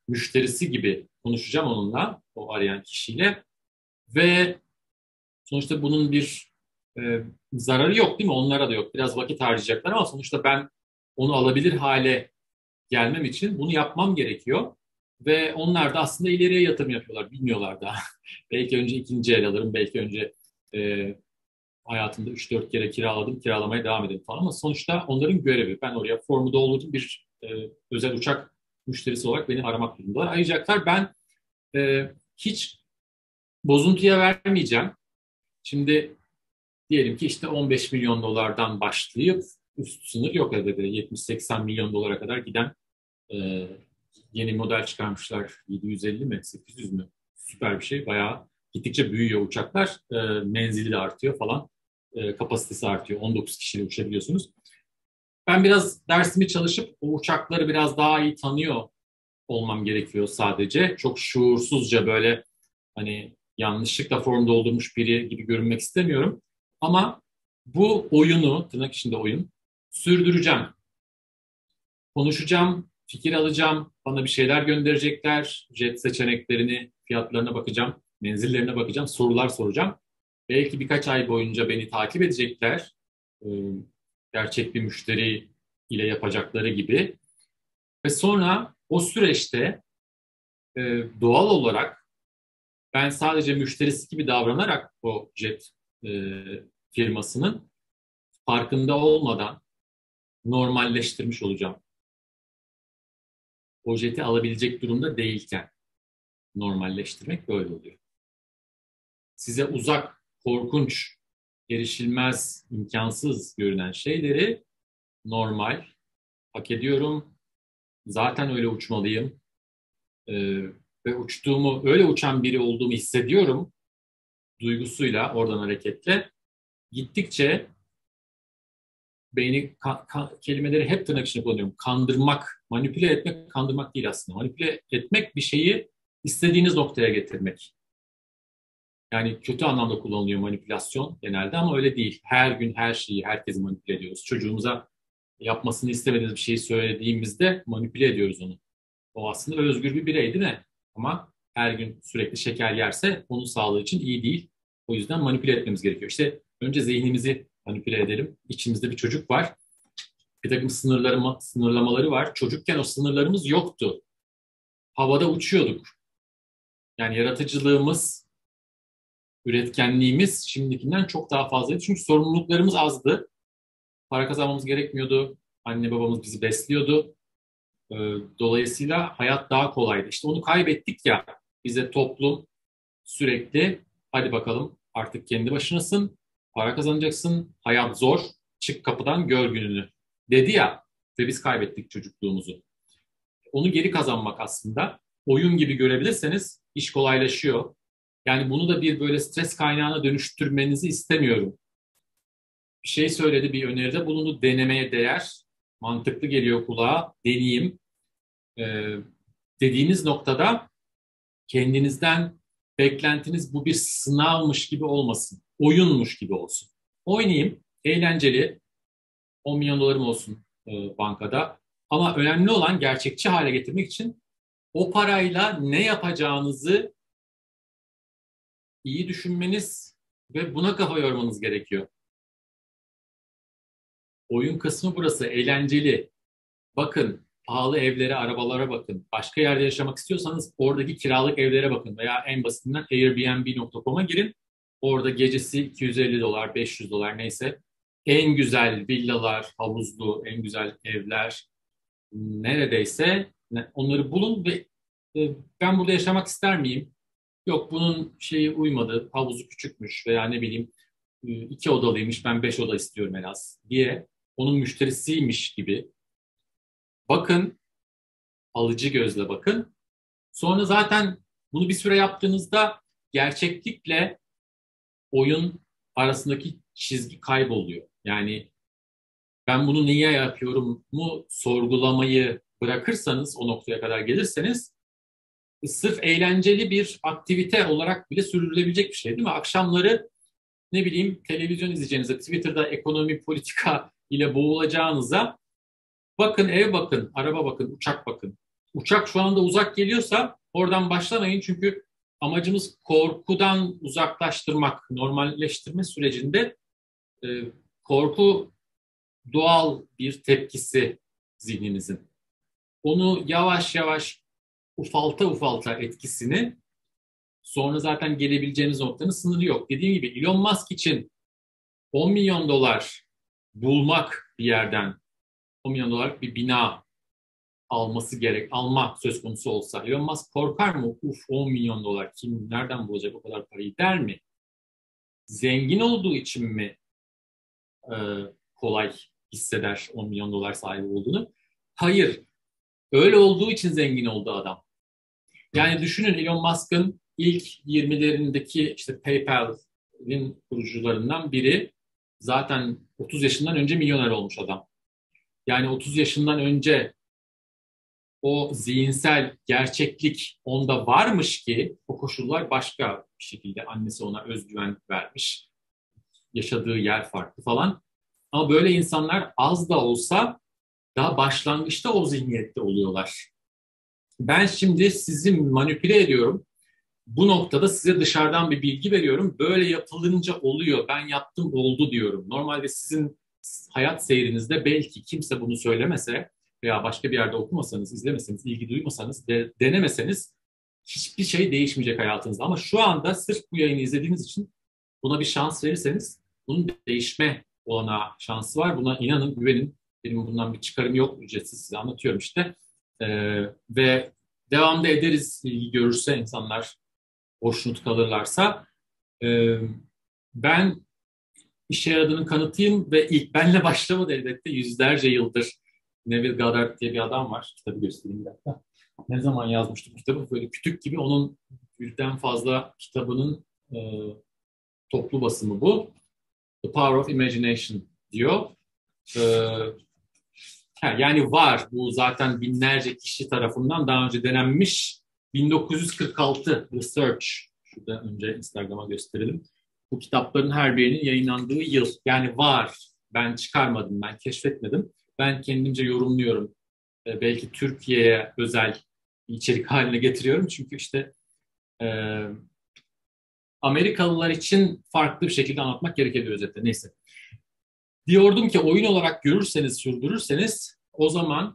müşterisi gibi konuşacağım onunla, o arayan kişiyle ve sonuçta bunun bir e, zararı yok değil mi? Onlara da yok. Biraz vakit harcayacaklar ama sonuçta ben onu alabilir hale gelmem için bunu yapmam gerekiyor. Ve onlar da aslında ileriye yatırım yapıyorlar. Bilmiyorlar daha. Belki önce ikinci el alırım. Belki önce e, hayatımda üç dört kere kiraladım. Kiralamaya devam edelim falan. Ama sonuçta onların görevi. Ben oraya formu doldurdum. Bir e, özel uçak müşterisi olarak beni aramak durumundalar. Arayacaklar. Ben e, hiç bozuntuya vermeyeceğim. Şimdi diyelim ki işte on beş milyon dolardan başlayıp üst sınır yok elbette. yetmiş seksen milyon dolara kadar giden e, yeni model çıkarmışlar. yedi yüz elli mi? sekiz yüz mü? Süper bir şey. Bayağı gittikçe büyüyor uçaklar. E, menzili de artıyor falan. E, kapasitesi artıyor. on dokuz kişiyle uçabiliyorsunuz. Ben biraz dersimi çalışıp o uçakları biraz daha iyi tanıyor olmam gerekiyor sadece. Çok şuursuzca böyle hani yanlışlıkla form doldurmuş biri gibi görünmek istemiyorum. Ama bu oyunu, tırnak içinde oyun, sürdüreceğim. Konuşacağım, fikir alacağım, bana bir şeyler gönderecekler. Jet seçeneklerini, fiyatlarına bakacağım, menzillerine bakacağım, sorular soracağım. Belki birkaç ay boyunca beni takip edecekler. Ee, Gerçek bir müşteri ile yapacakları gibi. Ve sonra o süreçte e, doğal olarak ben sadece müşterisi gibi davranarak o jet e, firmasının farkında olmadan normalleştirmiş olacağım. O jeti alabilecek durumda değilken normalleştirmek böyle oluyor. Size uzak, korkunç, erişilmez, imkansız görünen şeyleri normal, hak ediyorum, zaten öyle uçmalıyım e, ve uçtuğumu, öyle uçan biri olduğumu hissediyorum duygusuyla, oradan hareketle. Gittikçe beyni ka- ka- kelimeleri hep tırnak içinde kullanıyorum. Kandırmak, manipüle etmek, kandırmak değil aslında. Manipüle etmek bir şeyi istediğiniz noktaya getirmek. Yani kötü anlamda kullanılıyor manipülasyon genelde ama öyle değil. Her gün her şeyi, herkesi manipüle ediyoruz. Çocuğumuza yapmasını istemediğimiz bir şeyi söylediğimizde manipüle ediyoruz onu. O aslında özgür bir birey değil mi? Ama her gün sürekli şeker yerse onun sağlığı için iyi değil. O yüzden manipüle etmemiz gerekiyor. İşte önce zihnimizi manipüle edelim. İçimizde bir çocuk var. Bir takım sınırları, sınırlamaları var. Çocukken o sınırlarımız yoktu. Havada uçuyorduk. Yani yaratıcılığımız, üretkenliğimiz şimdikinden çok daha fazlaydı. Çünkü sorumluluklarımız azdı. Para kazanmamız gerekmiyordu. Anne babamız bizi besliyordu. Ee, Dolayısıyla hayat daha kolaydı. İşte onu kaybettik ya. Bize toplum sürekli hadi bakalım artık kendi başınasın. Para kazanacaksın. Hayat zor. Çık kapıdan gör gününü dedi ya. Ve biz kaybettik çocukluğumuzu. Onu geri kazanmak aslında oyun gibi görebilirseniz iş kolaylaşıyor. Yani bunu da bir böyle stres kaynağına dönüştürmenizi istemiyorum. Bir şey söyledi, bir öneride bulundu, denemeye değer, mantıklı geliyor kulağa, deneyeyim. Ee, Dediğiniz noktada kendinizden beklentiniz bu bir sınavmış gibi olmasın, oyunmuş gibi olsun. Oynayayım, eğlenceli, on milyon dolarım olsun e, bankada. Ama önemli olan gerçekçi hale getirmek için o parayla ne yapacağınızı iyi düşünmeniz ve buna kafa yormanız gerekiyor. Oyun kısmı burası, eğlenceli. Bakın, pahalı evlere, arabalara bakın. Başka yerde yaşamak istiyorsanız oradaki kiralık evlere bakın. Veya en basitinden airbnb nokta com'a girin. Orada gecesi iki yüz elli dolar, beş yüz dolar neyse. En güzel villalar, havuzlu, en güzel evler neredeyse onları bulun ve e, ben burada yaşamak ister miyim? Yok bunun şeyi uymadı, havuzu küçükmüş veya ne bileyim e, iki odalıymış, ben beş oda istiyorum en az diye onun müşterisiymiş gibi bakın, alıcı gözle bakın. Sonra zaten bunu bir süre yaptığınızda gerçeklikle oyun arasındaki çizgi kayboluyor. Yani ben bunu niye yapıyorum mu sorgulamayı bırakırsanız o noktaya kadar gelirseniz sırf eğlenceli bir aktivite olarak bile sürdürülebilecek bir şey değil mi? Akşamları ne bileyim televizyon izleyeceğinize, Twitter'da ekonomi, politika ile boğulacağınıza bakın, ev bakın, araba bakın, uçak bakın. uçak şu anda uzak geliyorsa oradan başlamayın. Çünkü amacımız korkudan uzaklaştırmak. Normalleştirme sürecinde e, korku doğal bir tepkisi zihnimizin. Onu yavaş yavaş ufalta ufalta etkisini, sonra zaten gelebileceğiniz noktanın sınırı yok. Dediğim gibi Elon Musk için on milyon dolar bulmak bir yerden, on milyon dolarlık bir bina alması gerek, alma söz konusu olsa Elon Musk korkar mı? Uf, on milyon dolar kim nereden bulacak o kadar parayı der mi? Zengin olduğu için mi e, kolay hisseder on milyon dolar sahibi olduğunu? Hayır. Öyle olduğu için zengin oldu adam. Yani düşünün, Elon Musk'ın ilk yirmilerindeki işte PayPal'in kurucularından biri zaten otuz yaşından önce milyoner olmuş adam. Yani otuz yaşından önce o zihinsel gerçeklik onda varmış ki o koşullar başka bir şekilde, annesi ona özgüven vermiş, yaşadığı yer farklı falan. Ama böyle insanlar az da olsa daha başlangıçta o zihniyette oluyorlar. Ben şimdi sizi manipüle ediyorum. Bu noktada size dışarıdan bir bilgi veriyorum. Böyle yapılınca oluyor. Ben yaptım, oldu diyorum. Normalde sizin hayat seyrinizde belki kimse bunu söylemese veya başka bir yerde okumasanız, izlemeseniz, ilgi duymasanız, de, denemeseniz hiçbir şey değişmeyecek hayatınızda. Ama şu anda sırf bu yayını izlediğiniz için buna bir şans verirseniz bunun değişme olanağı, şansı var. Buna inanın, güvenin. Benim bundan bir çıkarım yok. Ücretsiz size anlatıyorum işte. Ee, ve devamda ederiz, ilgi görürse insanlar, hoşnut kalırlarsa. Ee, ben işe yaradığının kanıtıyım ve ilk benle başlamadı elbette. Yüzlerce yıldır Neville Goddard diye bir adam var. Kitabı göstereyim bir dakika. Ne zaman yazmıştım kitabı? Böyle kütük gibi, onun birden fazla kitabının e, toplu basımı bu. The Power of Imagination diyor. Ee, yani var. Bu zaten binlerce kişi tarafından daha önce denenmiş. bin dokuz yüz kırk altı Research. Şurada önce Instagram'a gösterelim. Bu kitapların her birinin yayınlandığı yıl. Yani var. Ben çıkarmadım, ben keşfetmedim. Ben kendimce yorumluyorum. Ee, belki Türkiye'ye özel içerik haline getiriyorum. Çünkü işte e, Amerikalılar için farklı bir şekilde anlatmak gerekiyor özetle. Neyse. Diyordum ki oyun olarak görürseniz, sürdürürseniz o zaman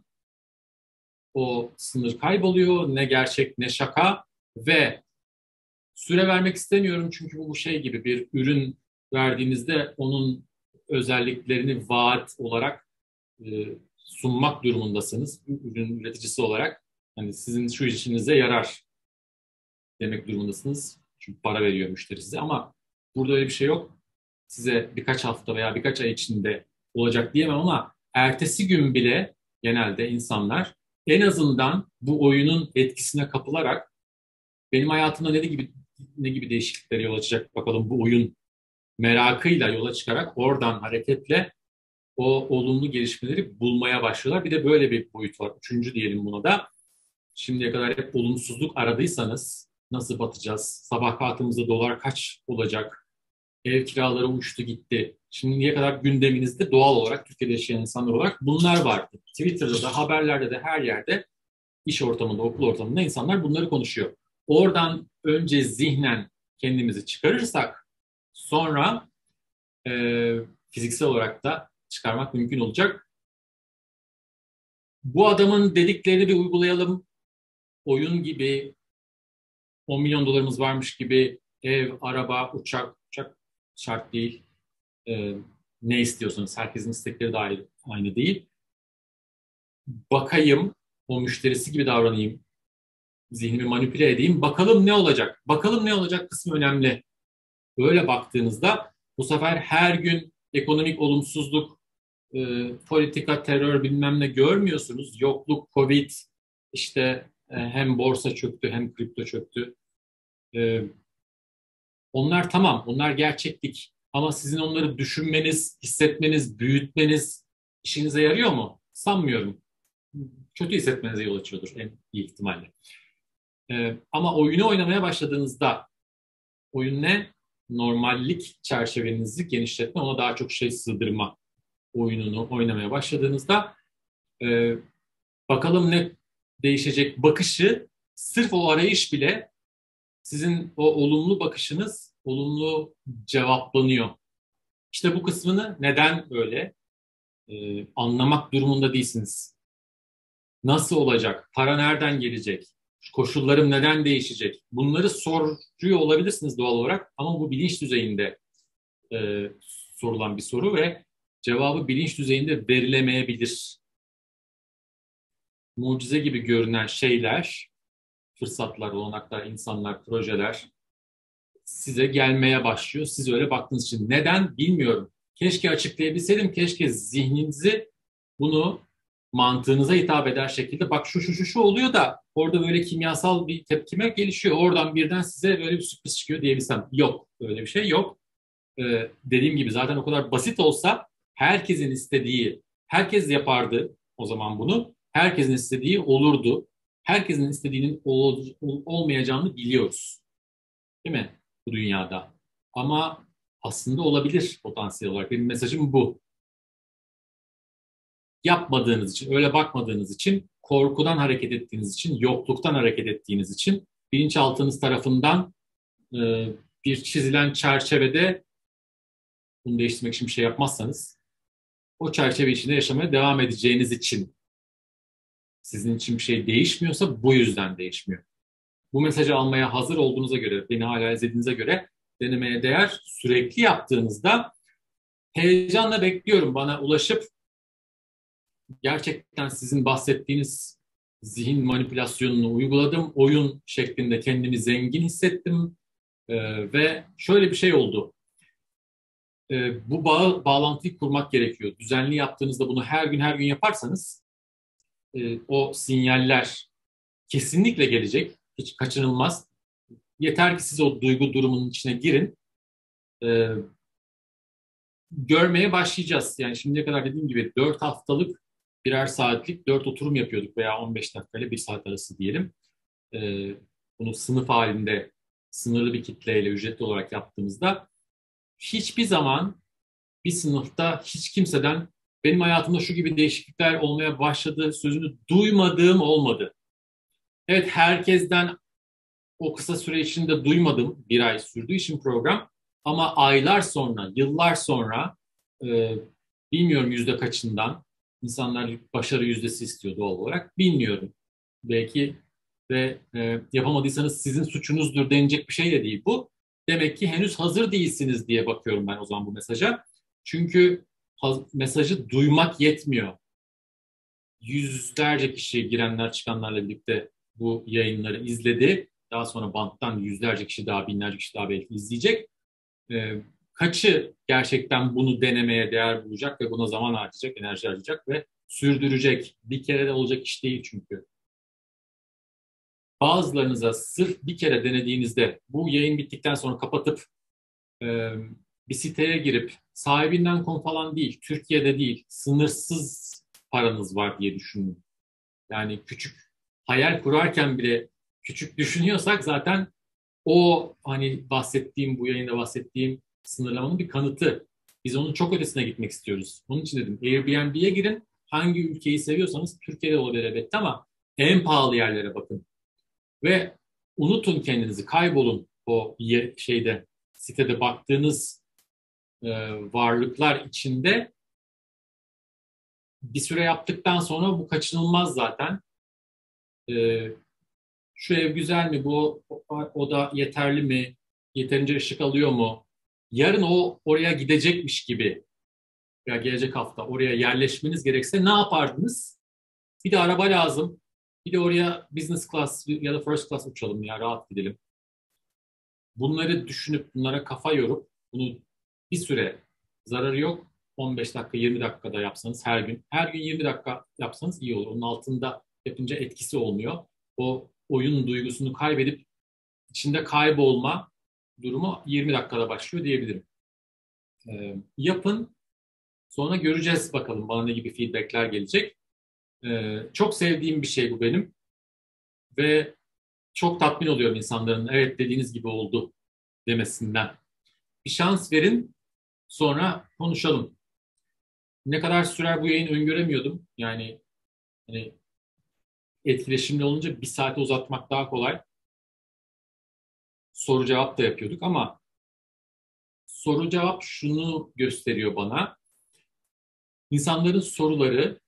o sınır kayboluyor. Ne gerçek ne şaka ve süre vermek istemiyorum çünkü bu şey gibi, bir ürün verdiğinizde onun özelliklerini vaat olarak e, sunmak durumundasınız. Ürün üreticisi olarak hani sizin şu işinize yarar demek durumundasınız. Çünkü para veriyor müşteri size, ama burada öyle bir şey yok. Size birkaç hafta veya birkaç ay içinde olacak diyemem ama ertesi gün bile genelde insanlar en azından bu oyunun etkisine kapılarak benim hayatımda ne gibi ne gibi değişikliklere yol açacak bakalım bu oyun merakıyla yola çıkarak oradan hareketle o olumlu gelişmeleri bulmaya başlıyorlar. Bir de böyle bir boyut var. Üçüncü diyelim buna da. Şimdiye kadar hep olumsuzluk aradıysanız, nasıl batacağız? Sabah kalktığımızda dolar kaç olacak? Ev kiraları uçtu gitti. Şimdiye kadar gündeminizde doğal olarak Türkiye'de yaşayan insanlar olarak bunlar vardı. Twitter'da da, haberlerde de, her yerde, iş ortamında, okul ortamında insanlar bunları konuşuyor. Oradan önce zihnen kendimizi çıkarırsak sonra e, fiziksel olarak da çıkarmak mümkün olacak. Bu adamın dediklerini bir uygulayalım. Oyun gibi, on milyon dolarımız varmış gibi ev, araba, uçak, uçak şart değil. E, ne istiyorsanız, herkesin istekleri de aynı, aynı değil. Bakayım, o müşterisi gibi davranayım, zihnimi manipüle edeyim. Bakalım ne olacak? Bakalım ne olacak kısmı önemli. Böyle baktığınızda bu sefer her gün ekonomik olumsuzluk, e, politika, terör bilmem ne görmüyorsunuz. Yokluk, Covid, işte e, hem borsa çöktü hem kripto çöktü. E, onlar tamam, onlar gerçeklik. Ama sizin onları düşünmeniz, hissetmeniz, büyütmeniz işinize yarıyor mu? Sanmıyorum. Kötü hissetmenize yol açıyordur en iyi ihtimalle. E, ama oyunu oynamaya başladığınızda, oyun ne? Normallik çerçevenizi genişletme, ona daha çok şey sığdırma oyununu oynamaya başladığınızda e, bakalım ne değişecek bakışı, sırf o arayış bile sizin o olumlu bakışınız olumlu cevaplanıyor. İşte bu kısmını neden böyle e, anlamak durumunda değilsiniz. Nasıl olacak? Para nereden gelecek? Koşullarım neden değişecek? Bunları soruyor olabilirsiniz doğal olarak ama bu bilinç düzeyinde e, sorulan bir soru ve cevabı bilinç düzeyinde verilemeyebilir. Mucize gibi görünen şeyler, fırsatlar, olanaklar, insanlar, projeler size gelmeye başlıyor. Siz öyle baktığınız için. Neden bilmiyorum. Keşke açıklayabilseydim. Keşke zihninizi bunu mantığınıza hitap eder şekilde bak şu şu şu şu oluyor da orada böyle kimyasal bir tepkime gelişiyor. Oradan birden size böyle bir sürpriz çıkıyor diyebilsem. Yok. Öyle bir şey yok. Ee, dediğim gibi zaten o kadar basit olsa herkesin istediği, herkes yapardı o zaman bunu. Herkesin istediği olurdu. Herkesin istediğinin ol, ol, olmayacağını biliyoruz. Değil mi? Bu dünyada. Ama aslında olabilir potansiyel olarak. Benim mesajım bu. Yapmadığınız için, öyle bakmadığınız için, korkudan hareket ettiğiniz için, yokluktan hareket ettiğiniz için, bilinçaltınız tarafından e, bir çizilen çerçevede bunu değiştirmek için bir şey yapmazsanız, o çerçeve içinde yaşamaya devam edeceğiniz için sizin için bir şey değişmiyorsa bu yüzden değişmiyor. Bu mesajı almaya hazır olduğunuza göre, beni hala izlediğinize göre denemeye değer. Sürekli yaptığınızda heyecanla bekliyorum bana ulaşıp gerçekten sizin bahsettiğiniz zihin manipülasyonunu uyguladım. Oyun şeklinde kendimi zengin hissettim. Ee, ve şöyle bir şey oldu. Ee, bu bağı, bağlantıyı kurmak gerekiyor. Düzenli yaptığınızda bunu her gün her gün yaparsanız e, o sinyaller kesinlikle gelecek. Hiç kaçınılmaz. Yeter ki siz o duygu durumunun içine girin. Ee, görmeye başlayacağız. Yani şimdiye kadar dediğim gibi dört haftalık birer saatlik dört oturum yapıyorduk veya on beş dakikayla bir saat arası diyelim. Ee, bunu sınıf halinde sınırlı bir kitleyle ücretli olarak yaptığımızda hiçbir zaman bir sınıfta hiç kimseden benim hayatımda şu gibi değişiklikler olmaya başladı sözünü duymadığım olmadı. Evet herkesten o kısa süre içinde duymadım. Bir ay sürdüğü için program. Ama aylar sonra, yıllar sonra e, bilmiyorum yüzde kaçından insanlar başarı yüzdesi istiyor doğal olarak. Bilmiyorum. Belki ve e, yapamadıysanız sizin suçunuzdur denilecek bir şey de değil bu. Demek ki henüz hazır değilsiniz diye bakıyorum ben o zaman bu mesaja. Çünkü haz- mesajı duymak yetmiyor. Yüzlerce kişi girenler çıkanlarla birlikte bu yayınları izledi. Daha sonra banttan yüzlerce kişi daha, binlerce kişi daha belki izleyecek. Ee, kaçı gerçekten bunu denemeye değer bulacak ve buna zaman harcayacak, enerji harcayacak ve sürdürecek. Bir kere de olacak iş değil çünkü. Bazılarınıza sırf bir kere denediğinizde bu yayın bittikten sonra kapatıp e, bir siteye girip sahibinden nokta com falan değil, Türkiye'de değil, sınırsız paranız var diye düşünün. Yani küçük hayal kurarken bile küçük düşünüyorsak zaten o hani bahsettiğim bu yayında bahsettiğim sınırlamanın bir kanıtı. Biz onun çok ötesine gitmek istiyoruz. Onun için dedim Airbnb'ye girin. Hangi ülkeyi seviyorsanız Türkiye'de olabilir elbette ama en pahalı yerlere bakın. Ve unutun kendinizi, kaybolun o şeyde sitede baktığınız e, varlıklar içinde bir süre yaptıktan sonra bu kaçınılmaz zaten. E, şu ev güzel mi, bu oda yeterli mi, yeterince ışık alıyor mu? Yarın o oraya gidecekmiş gibi ya gelecek hafta oraya yerleşmeniz gerekse ne yapardınız? Bir de araba lazım. Bir de oraya business class ya da first class uçalım ya rahat gidelim. Bunları düşünüp bunlara kafa yorup bunu bir süre zararı yok. on beş dakika yirmi dakikada yapsanız her gün. Her gün yirmi dakika yapsanız iyi olur. Onun altında yapınca etkisi olmuyor. O oyun duygusunu kaybedip içinde kaybolma durumu yirmi dakikada başlıyor diyebilirim. Ee, yapın sonra göreceğiz bakalım bana ne gibi feedbackler gelecek. Ee, çok sevdiğim bir şey bu benim ve çok tatmin oluyorum insanların evet dediğiniz gibi oldu demesinden. Bir şans verin sonra konuşalım. Ne kadar sürer bu yayın öngöremiyordum. Yani hani etkileşimli olunca bir saate uzatmak daha kolay. Soru cevap da yapıyorduk ama soru cevap şunu gösteriyor bana. İnsanların soruları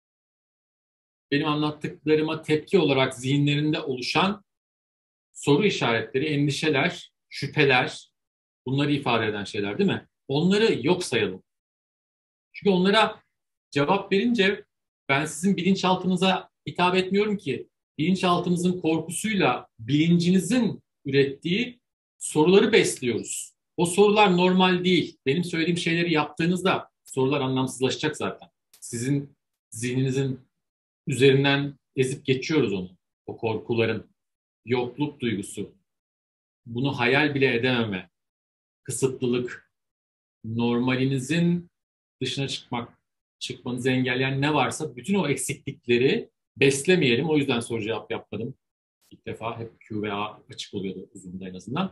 benim anlattıklarıma tepki olarak zihinlerinde oluşan soru işaretleri, endişeler, şüpheler, bunları ifade eden şeyler değil mi? Onları yok sayalım. Çünkü onlara cevap verince ben sizin bilinçaltınıza hitap etmiyorum ki. Bilinçaltınızın korkusuyla bilincinizin ürettiği soruları besliyoruz. O sorular normal değil. Benim söylediğim şeyleri yaptığınızda sorular anlamsızlaşacak zaten. Sizin zihninizin üzerinden ezip geçiyoruz onu. O korkuların, yokluk duygusu, bunu hayal bile edememe, kısıtlılık, normalinizin dışına çıkmak, çıkmanızı engelleyen ne varsa bütün o eksiklikleri beslemeyelim. O yüzden soru cevap yapmadım. İlk defa hep Q ve A açık oluyordu uzunda en azından.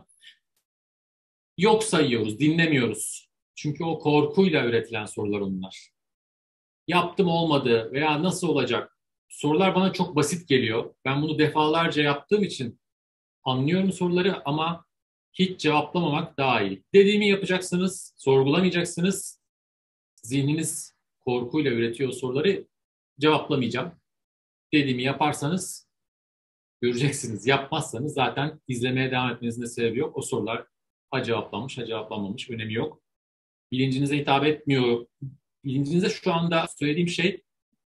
Yok sayıyoruz, dinlemiyoruz. Çünkü o korkuyla üretilen sorular onlar. Yaptım olmadı veya nasıl olacak? Sorular bana çok basit geliyor. Ben bunu defalarca yaptığım için anlıyorum soruları ama hiç cevaplamamak daha iyi. Dediğimi yapacaksınız, sorgulamayacaksınız. Zihniniz korkuyla üretiyor soruları, cevaplamayacağım. Dediğimi yaparsanız göreceksiniz. Yapmazsanız zaten izlemeye devam etmenizin de sebebi yok. O sorular ha cevaplanmış ha cevaplanmamış, önemi yok. Bilincinize hitap etmiyor. Bilincinize şu anda söylediğim şey,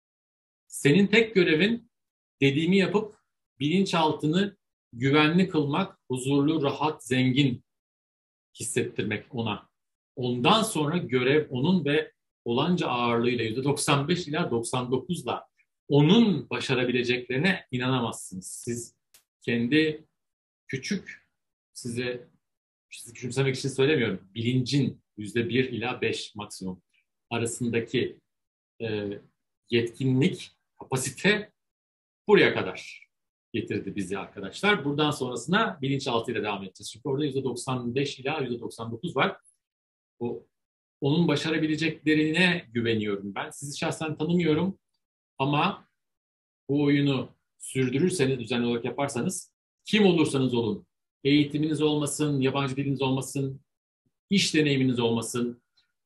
senin tek görevin dediğimi yapıp bilinçaltını güvenli kılmak, huzurlu, rahat, zengin hissettirmek ona. Ondan sonra görev onun ve olanca ağırlığıyla yüzde doksan beş ila doksan dokuzla onun başarabileceklerine inanamazsınız. Siz kendi küçük, size sizi küçümsemek için söylemiyorum, bilincin yüzde bir ila beş maksimum arasındaki e, yetkinlik, kapasite buraya kadar getirdi bizi arkadaşlar. Buradan sonrasına bilinçaltı ile devam edeceğiz. Çünkü orada yüzde doksan beş ila yüzde doksan dokuz var. O, onun başarabileceklerine güveniyorum ben. Sizi şahsen tanımıyorum ama bu oyunu sürdürürseniz, düzenli olarak yaparsanız, kim olursanız olun, eğitiminiz olmasın, yabancı diliniz olmasın, iş deneyiminiz olmasın,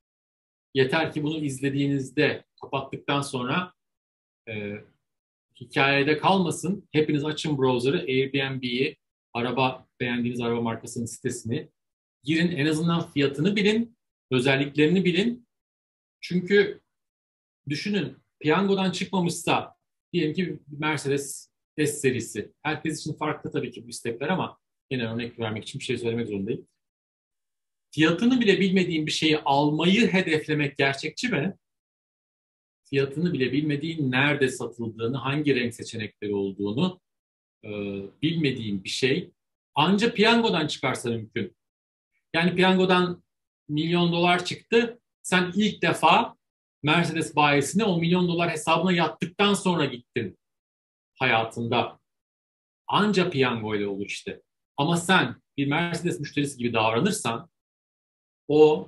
yeter ki bunu izlediğinizde, kapattıktan sonra e, hikayede kalmasın. Hepiniz açın browser'ı, Airbnb'yi, araba, beğendiğiniz araba markasının sitesini girin. En azından fiyatını bilin, özelliklerini bilin. Çünkü düşünün, piyangodan çıkmamışsa, diyelim ki Mercedes S serisi. Herkes için farklı tabii ki bu istekler ama yine örnek vermek için bir şey söylemek zorundayım. Fiyatını bile bilmediğin bir şeyi almayı hedeflemek gerçekçi mi? Fiyatını bile bilmediğin, nerede satıldığını, hangi renk seçenekleri olduğunu e, bilmediğin bir şey ancak piyangodan çıkarsa mümkün. Yani piyangodan milyon dolar çıktı. Sen ilk defa Mercedes bayisine o milyon dolar hesabına yattıktan sonra gittin hayatında. Anca piyango ile olur işte. Ama sen bir Mercedes müşterisi gibi davranırsan o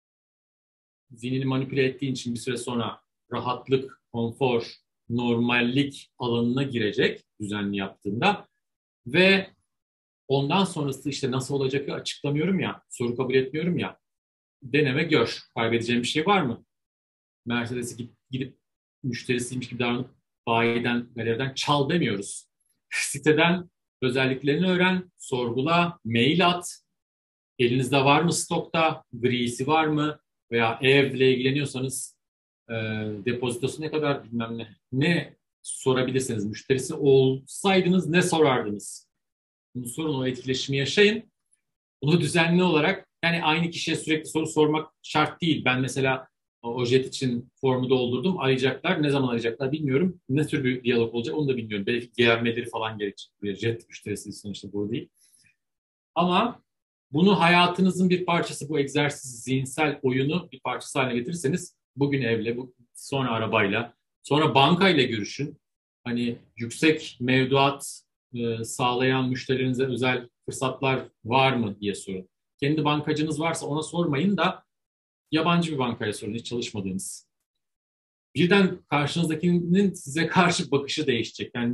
zihnini manipüle ettiğin için bir süre sonra rahatlık, konfor, normallik alanına girecek düzenli yaptığında ve ondan sonrası işte nasıl olacakı açıklamıyorum ya, soru kabul etmiyorum ya, deneme gör. Kaybedeceğim bir şey var mı? Mercedes'i gidip, gidip müşterisiymiş gibi davranıp bayiden, galeriden çal demiyoruz. Siteden özelliklerini öğren, sorgula, mail at. Elinizde var mı stokta? Grisi var mı? Veya evle ilgileniyorsanız e, depozitosu ne kadar bilmem ne. Ne sorabilirsiniz? Müşterisi olsaydınız ne sorardınız? Bunu sorun, o etkileşimi yaşayın. Bunu düzenli olarak, yani aynı kişiye sürekli soru sormak şart değil. Ben mesela o jet için formu doldurdum. Arayacaklar. Ne zaman arayacaklar bilmiyorum. Ne tür bir diyalog olacak onu da bilmiyorum. Belki gelmeleri falan gerekecek. Jet müşterisi sonuçta bu değil. Ama bunu hayatınızın bir parçası, bu egzersiz, zihinsel oyunu bir parçası haline getirirseniz, bugün evle, bu, sonra arabayla, sonra bankayla görüşün. Hani yüksek mevduat e, sağlayan müşterilerinize özel fırsatlar var mı diye sorun. Kendi bankacınız varsa ona sormayın da yabancı bir bankaya sorun, hiç çalışmadığınız. Birden karşınızdakinin size karşı bakışı değişecek. Yani ne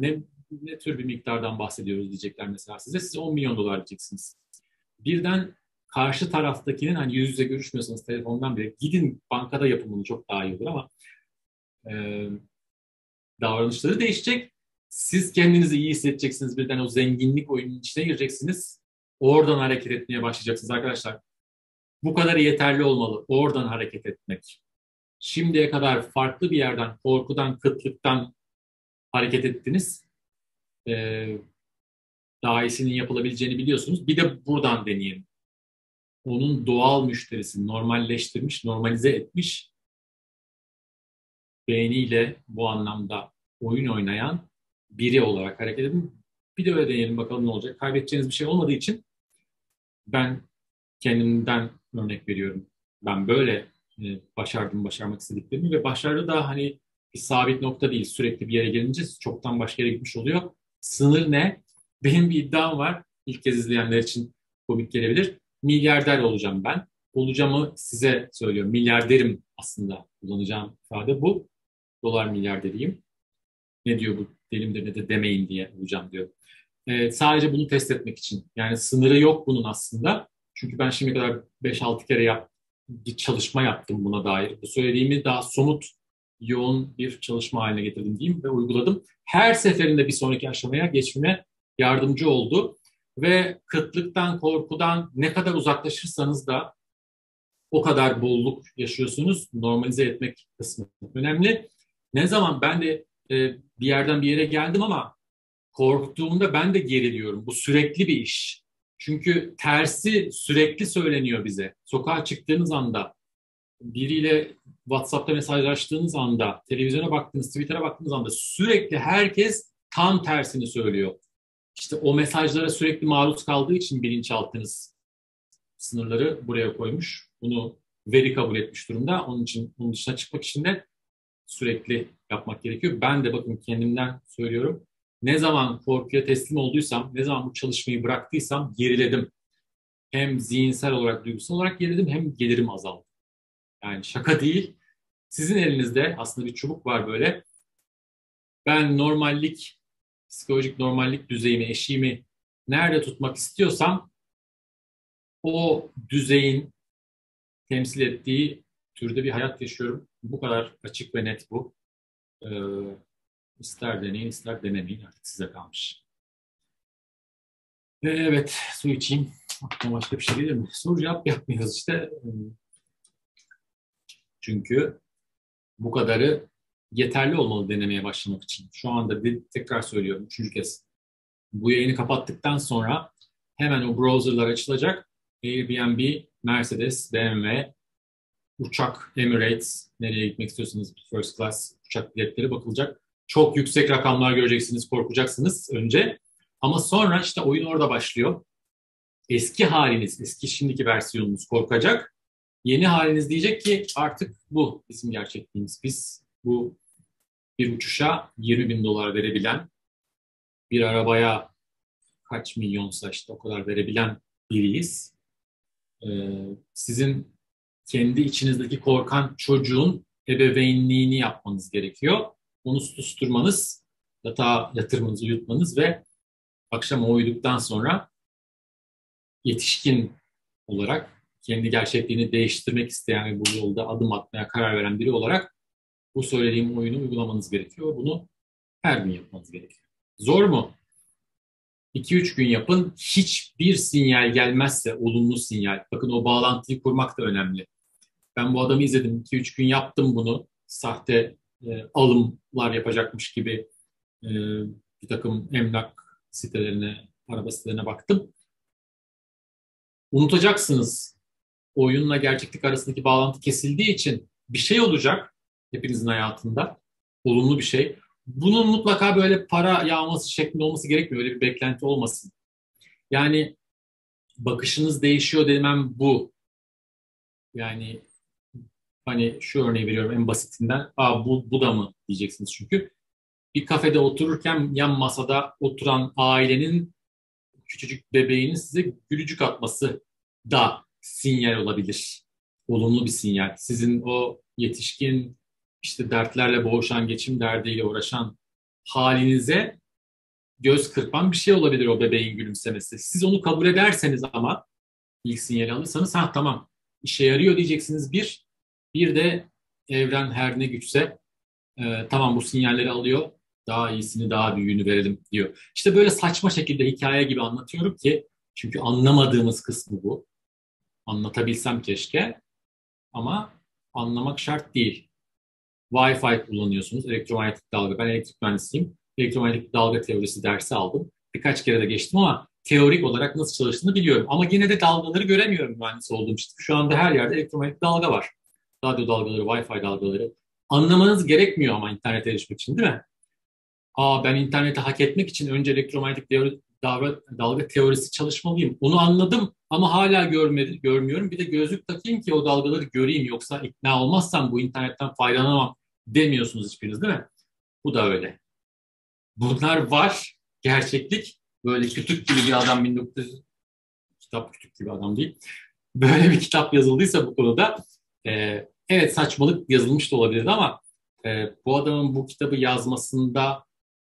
ne tür bir miktardan bahsediyoruz diyecekler mesela size. Siz on milyon dolar diyeceksiniz. Birden karşı taraftakinin hani yüz yüze görüşmüyorsanız telefondan bile gidin bankada yapın bunu çok daha iyi olur ama e, davranışları değişecek. Siz kendinizi iyi hissedeceksiniz. Birden o zenginlik oyunun içine gireceksiniz. Oradan hareket etmeye başlayacaksınız arkadaşlar. Bu kadar yeterli olmalı. Oradan hareket etmek. Şimdiye kadar farklı bir yerden, korkudan, kıtlıktan hareket ettiniz. Ee, daha iyisinin yapılabileceğini biliyorsunuz. Bir de buradan deneyelim. Onun doğal müşterisi normalleştirmiş, normalize etmiş, beyniyle bu anlamda oyun oynayan biri olarak hareket edin. Bir de öyle deneyelim bakalım ne olacak. Kaybedeceğiniz bir şey olmadığı için ben kendimden örnek veriyorum. Ben böyle e, başardım, başarmak istediklerimi ve başarı da hani bir sabit nokta değil. Sürekli bir yere gelince çoktan başka yere gitmiş oluyor. Sınır ne? Benim bir iddiam var. İlk kez izleyenler için komik gelebilir. Milyarder olacağım ben. Olacağımı size söylüyorum. Milyarderim aslında kullanacağım ifade bu. Dolar milyarderiyim. Ne diyor bu dilimde ne de demeyin diye olacağım diyor. Ee, sadece bunu test etmek için. Yani sınırı yok bunun aslında. Çünkü ben şimdiye kadar beş altı kere yap, bir çalışma yaptım buna dair. Bu söylediğimi daha somut, yoğun bir çalışma haline getirdim diyeyim ve uyguladım. Her seferinde bir sonraki aşamaya geçmeme yardımcı oldu. Ve kıtlıktan, korkudan ne kadar uzaklaşırsanız da o kadar bolluk yaşıyorsunuz. Normalize etmek kısmı önemli. Ne zaman ben de e, bir yerden bir yere geldim ama korktuğumda ben de geriliyorum. Bu sürekli bir iş. Çünkü tersi sürekli söyleniyor bize. Sokağa çıktığınız anda, biriyle WhatsApp'ta mesajlaştığınız anda, televizyona baktığınız, Twitter'a baktığınız anda sürekli herkes tam tersini söylüyor. İşte o mesajlara sürekli maruz kaldığı için bilinçaltınız sınırları buraya koymuş. Bunu veri kabul etmiş durumda. Onun için bunun dışına çıkmak için de sürekli yapmak gerekiyor. Ben de bakın kendimden söylüyorum. Ne zaman korkuya teslim olduysam, ne zaman bu çalışmayı bıraktıysam geriledim. Hem zihinsel olarak, duygusal olarak geriledim hem gelirim azaldı. Yani şaka değil. Sizin elinizde aslında bir çubuk var böyle. Ben normallik, psikolojik normallik düzeyimi, eşiğimi nerede tutmak istiyorsam o düzeyin temsil ettiği türde bir hayat yaşıyorum. Bu kadar açık ve net bu. Ee, ister deneyin, ister denemeyin. Artık size kalmış. Ee, evet, su içeyim. Aklıma başka bir şey gelir mi? Soru cevap yapmıyoruz işte. Çünkü bu kadarı yeterli olmalı denemeye başlamak için. Şu anda bir, tekrar söylüyorum, üçüncü kez. Bu yayını kapattıktan sonra hemen o browserlar açılacak. Airbnb, Mercedes, B M W, uçak, Emirates, nereye gitmek istiyorsanız first class uçak biletleri bakılacak. Çok yüksek rakamlar göreceksiniz, korkacaksınız önce. Ama sonra işte oyun orada başlıyor. Eski haliniz, eski şimdiki versiyonunuz korkacak. Yeni haliniz diyecek ki artık bu bizim gerçekliğimiz. Biz bu bir uçuşa yirmi bin dolar verebilen, bir arabaya kaç milyonsa işte o kadar verebilen biriyiz. Ee, sizin kendi içinizdeki korkan çocuğun ebeveynliğini yapmanız gerekiyor. Onu susturmanız, yatağa yatırmanız, uyutmanız ve akşam o uyuduktan sonra yetişkin olarak kendi gerçekliğini değiştirmek isteyen ve bu yolda adım atmaya karar veren biri olarak bu söylediğim oyunu uygulamanız gerekiyor. Bunu her gün yapmanız gerekiyor. Zor mu? iki üç gün yapın. Hiçbir sinyal gelmezse olumlu sinyal. Bakın o bağlantıyı kurmak da önemli. Ben bu adamı izledim. iki üç gün yaptım bunu. Sahte e, alımlar yapacakmış gibi e, bir takım emlak sitelerine, araba sitelerine baktım. Unutacaksınız. Oyunla gerçeklik arasındaki bağlantı kesildiği için bir şey olacak hepinizin hayatında. Olumlu bir şey. Bunun mutlaka böyle para yağması şeklinde olması gerekmiyor. Öyle bir beklenti olmasın. Yani bakışınız değişiyor demem bu. Yani hani şu örneği veriyorum en basitinden. Aa bu, bu da mı diyeceksiniz çünkü. Bir kafede otururken yan masada oturan ailenin küçücük bebeğinin size gülücük atması da sinyal olabilir. Olumlu bir sinyal. Sizin o yetişkin işte dertlerle boğuşan, geçim derdiyle uğraşan halinize göz kırpan bir şey olabilir o bebeğin gülümsemesi. Siz onu kabul ederseniz ama ilk sinyali alırsanız ha tamam işe yarıyor diyeceksiniz bir. Bir de evren her ne güçse e, tamam bu sinyalleri alıyor. Daha iyisini, daha büyüğünü verelim diyor. İşte böyle saçma şekilde hikaye gibi anlatıyorum ki çünkü anlamadığımız kısmı bu. Anlatabilsem keşke ama anlamak şart değil. Wi-Fi kullanıyorsunuz, elektromanyetik dalga. Ben elektrik mühendisiyim. Elektromanyetik dalga teorisi dersi aldım. Birkaç kere de geçtim ama teorik olarak nasıl çalıştığını biliyorum. Ama yine de dalgaları göremiyorum mühendis olduğum için. Şu anda her yerde elektromanyetik dalga var. Radyo dalgaları, Wi-Fi dalgaları. Anlamanız gerekmiyor ama internete erişmek için değil mi? Aa ben interneti hak etmek için önce elektromanyetik teori, dalga, dalga teorisi çalışmalıyım. Onu anladım ama hala görmedi, görmüyorum. Bir de gözlük takayım ki o dalgaları göreyim. Yoksa ikna olmazsam bu internetten faydalanamam demiyorsunuz hiçbiriniz değil mi? Bu da öyle. Bunlar var. Gerçeklik. Böyle kütük gibi bir adam bin dokuz yüz kitap kütük gibi adam değil. Böyle bir kitap yazıldıysa bu konuda e, evet saçmalık yazılmış da olabilirdi ama e, bu adamın bu kitabı yazmasında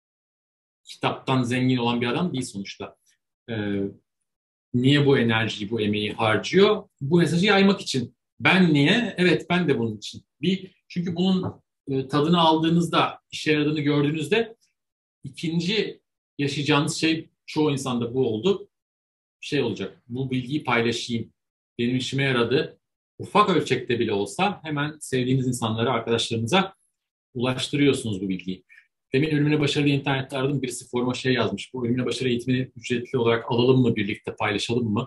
kitaptan zengin olan bir adam değil sonuçta. Ee, niye bu enerjiyi, bu emeği harcıyor? Bu mesajı yaymak için. Ben niye? Evet ben de bunun için. Bir, çünkü bunun e, tadını aldığınızda, işe yaradığını gördüğünüzde ikinci yaşayacağınız şey çoğu insanda bu oldu. Şey olacak, bu bilgiyi paylaşayım. Benim işime yaradı. Ufak ölçekte bile olsa hemen sevdiğiniz insanlara, arkadaşlarınıza ulaştırıyorsunuz bu bilgiyi. Demin ölümüne başarılı internette aradım. Birisi foruma şey yazmış. Bu ölümüne başarı eğitimini ücretli olarak alalım mı birlikte paylaşalım mı?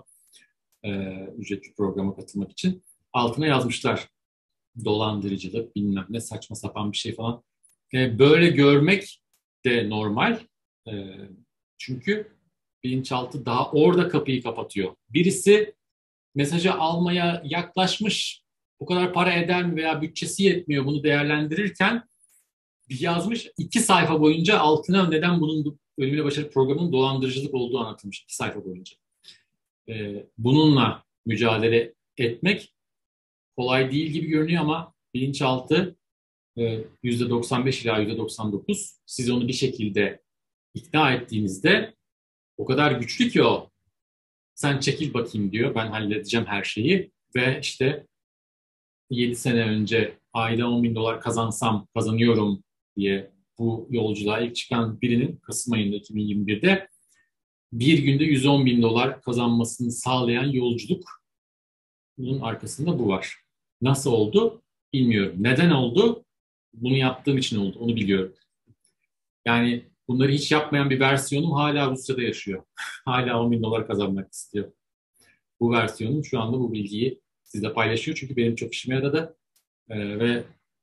Ee, ücretli programa katılmak için. Altına yazmışlar. Dolandırıcılık bilmem ne saçma sapan bir şey falan. Ee, böyle görmek de normal. Ee, çünkü bilinçaltı daha orada kapıyı kapatıyor. Birisi mesajı almaya yaklaşmış. O kadar para eder mi veya bütçesi yetmiyor bunu değerlendirirken bir yazmış iki sayfa boyunca altına neden bunun ölümüne başarı programının dolandırıcılık olduğu anlatılmış iki sayfa boyunca. Ee, bununla mücadele etmek kolay değil gibi görünüyor ama bilinçaltı e, yüzde doksan beş ila yüzde doksan dokuz siz onu bir şekilde ikna ettiğinizde o kadar güçlü ki o sen çekil bakayım diyor ben halledeceğim her şeyi ve işte yedi sene önce ayda on bin dolar kazansam kazanıyorum diye bu yolculuğa ilk çıkan birinin Kasım ayında iki bin yirmi birde bir günde yüz on bin dolar kazanmasını sağlayan yolculuk bunun arkasında bu var. Nasıl oldu? Bilmiyorum. Neden oldu? Bunu yaptığım için oldu. Onu biliyorum. Yani bunları hiç yapmayan bir versiyonum hala Rusya'da yaşıyor. Hala on bin dolar kazanmak istiyor. Bu versiyonum şu anda bu bilgiyi sizle paylaşıyor. Çünkü benim çok işime yaradı. Ee, ve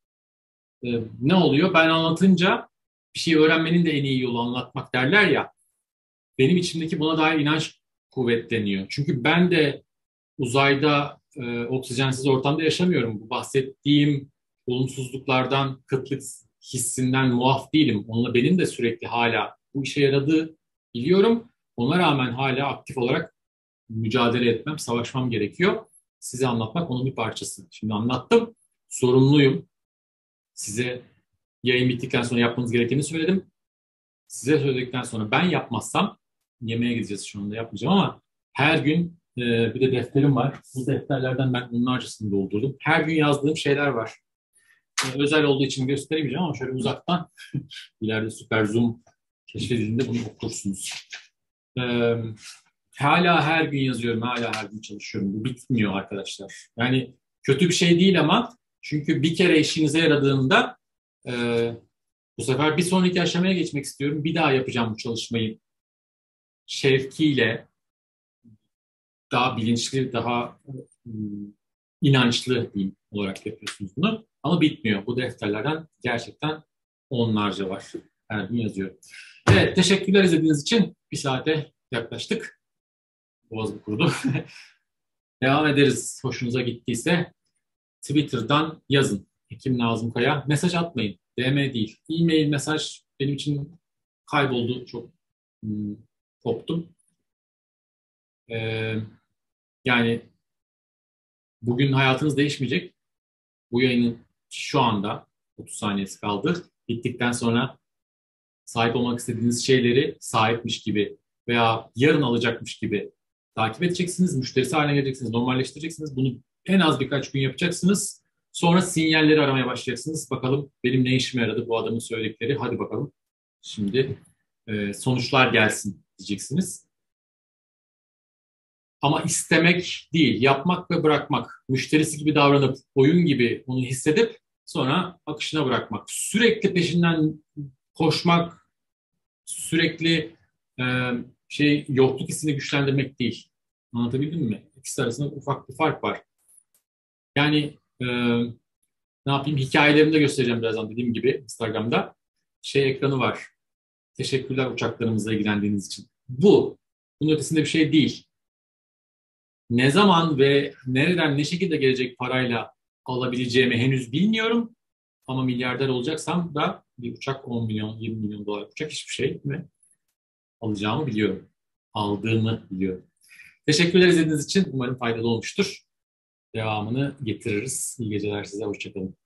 e, ne oluyor? Ben anlatınca bir şey öğrenmenin de en iyi yolu anlatmak derler ya. Benim içimdeki buna dair inanç kuvvetleniyor. Çünkü ben de uzayda e, oksijensiz ortamda yaşamıyorum. Bu bahsettiğim olumsuzluklardan, kıtlık hissinden muaf değilim. Onunla benim de sürekli hala bu işe yaradığı biliyorum. Ona rağmen hala aktif olarak mücadele etmem, savaşmam gerekiyor. Size anlatmak onun bir parçası. Şimdi anlattım. Sorumluyum. Size yayın bittikten sonra yapmanız gerekeni söyledim. Size söyledikten sonra ben yapmazsam yemeğe gideceğiz şu anda yapmayacağım ama her gün e, bir de defterim var. Bu defterlerden ben onlarcasını doldurdum. Her gün yazdığım şeyler var. E, özel olduğu için gösteremeyeceğim ama şöyle uzaktan ileride süper zoom keşfedildiğinde bunu okursunuz. E, hala her gün yazıyorum, hala her gün çalışıyorum. Bu bitmiyor arkadaşlar. Yani kötü bir şey değil ama çünkü bir kere işinize yaradığında e, bu sefer bir sonraki aşamaya geçmek istiyorum. Bir daha yapacağım bu çalışmayı. Şevkiyle, daha bilinçli, daha ım, inançlı diyeyim olarak yapıyorsunuz bunu. Ama bitmiyor. Bu defterlerden gerçekten onlarca var. Her gün yazıyorum. Evet, teşekkürler izlediğiniz için. Bir saate yaklaştık. Boğazım kurudu. Devam ederiz. Hoşunuza gittiyse Twitter'dan yazın. Hekim Nazım Kaya. Mesaj atmayın. D M değil. E-mail, mesaj benim için kayboldu. Çok ım, koptum. Ee, yani bugün hayatınız değişmeyecek. Bu yayının şu anda otuz saniyesi kaldı. Bittikten sonra sahip olmak istediğiniz şeyleri sahipmiş gibi veya yarın alacakmış gibi takip edeceksiniz. Müşterisi haline geleceksiniz, normalleştireceksiniz. Bunu en az birkaç gün yapacaksınız. Sonra sinyalleri aramaya başlayacaksınız. Bakalım benim ne işime yaradı bu adamın söyledikleri. Hadi bakalım şimdi e, sonuçlar gelsin diyeceksiniz. Ama istemek değil, yapmak ve bırakmak. Müşterisi gibi davranıp, oyun gibi onu hissedip sonra akışına bırakmak. Sürekli peşinden koşmak, sürekli e, şey yokluk hissini güçlendirmek değil. Anlatabildim mi? İkisi arasında ufak bir fark var. Yani e, ne yapayım? Hikayelerimi de göstereceğim birazdan dediğim gibi Instagram'da. Şey ekranı var. Teşekkürler uçaklarımızla ilgilendiğiniz için. Bu. Bunun ötesinde bir şey değil. Ne zaman ve nereden ne şekilde gelecek parayla alabileceğimi henüz bilmiyorum. Ama milyarder olacaksam da bir uçak on milyon, yirmi milyon dolar uçak hiçbir şey ve alacağımı biliyorum. Aldığımı biliyorum. Teşekkürler izlediğiniz için. Umarım faydalı olmuştur. Devamını getiririz. İyi geceler size. Hoşçakalın.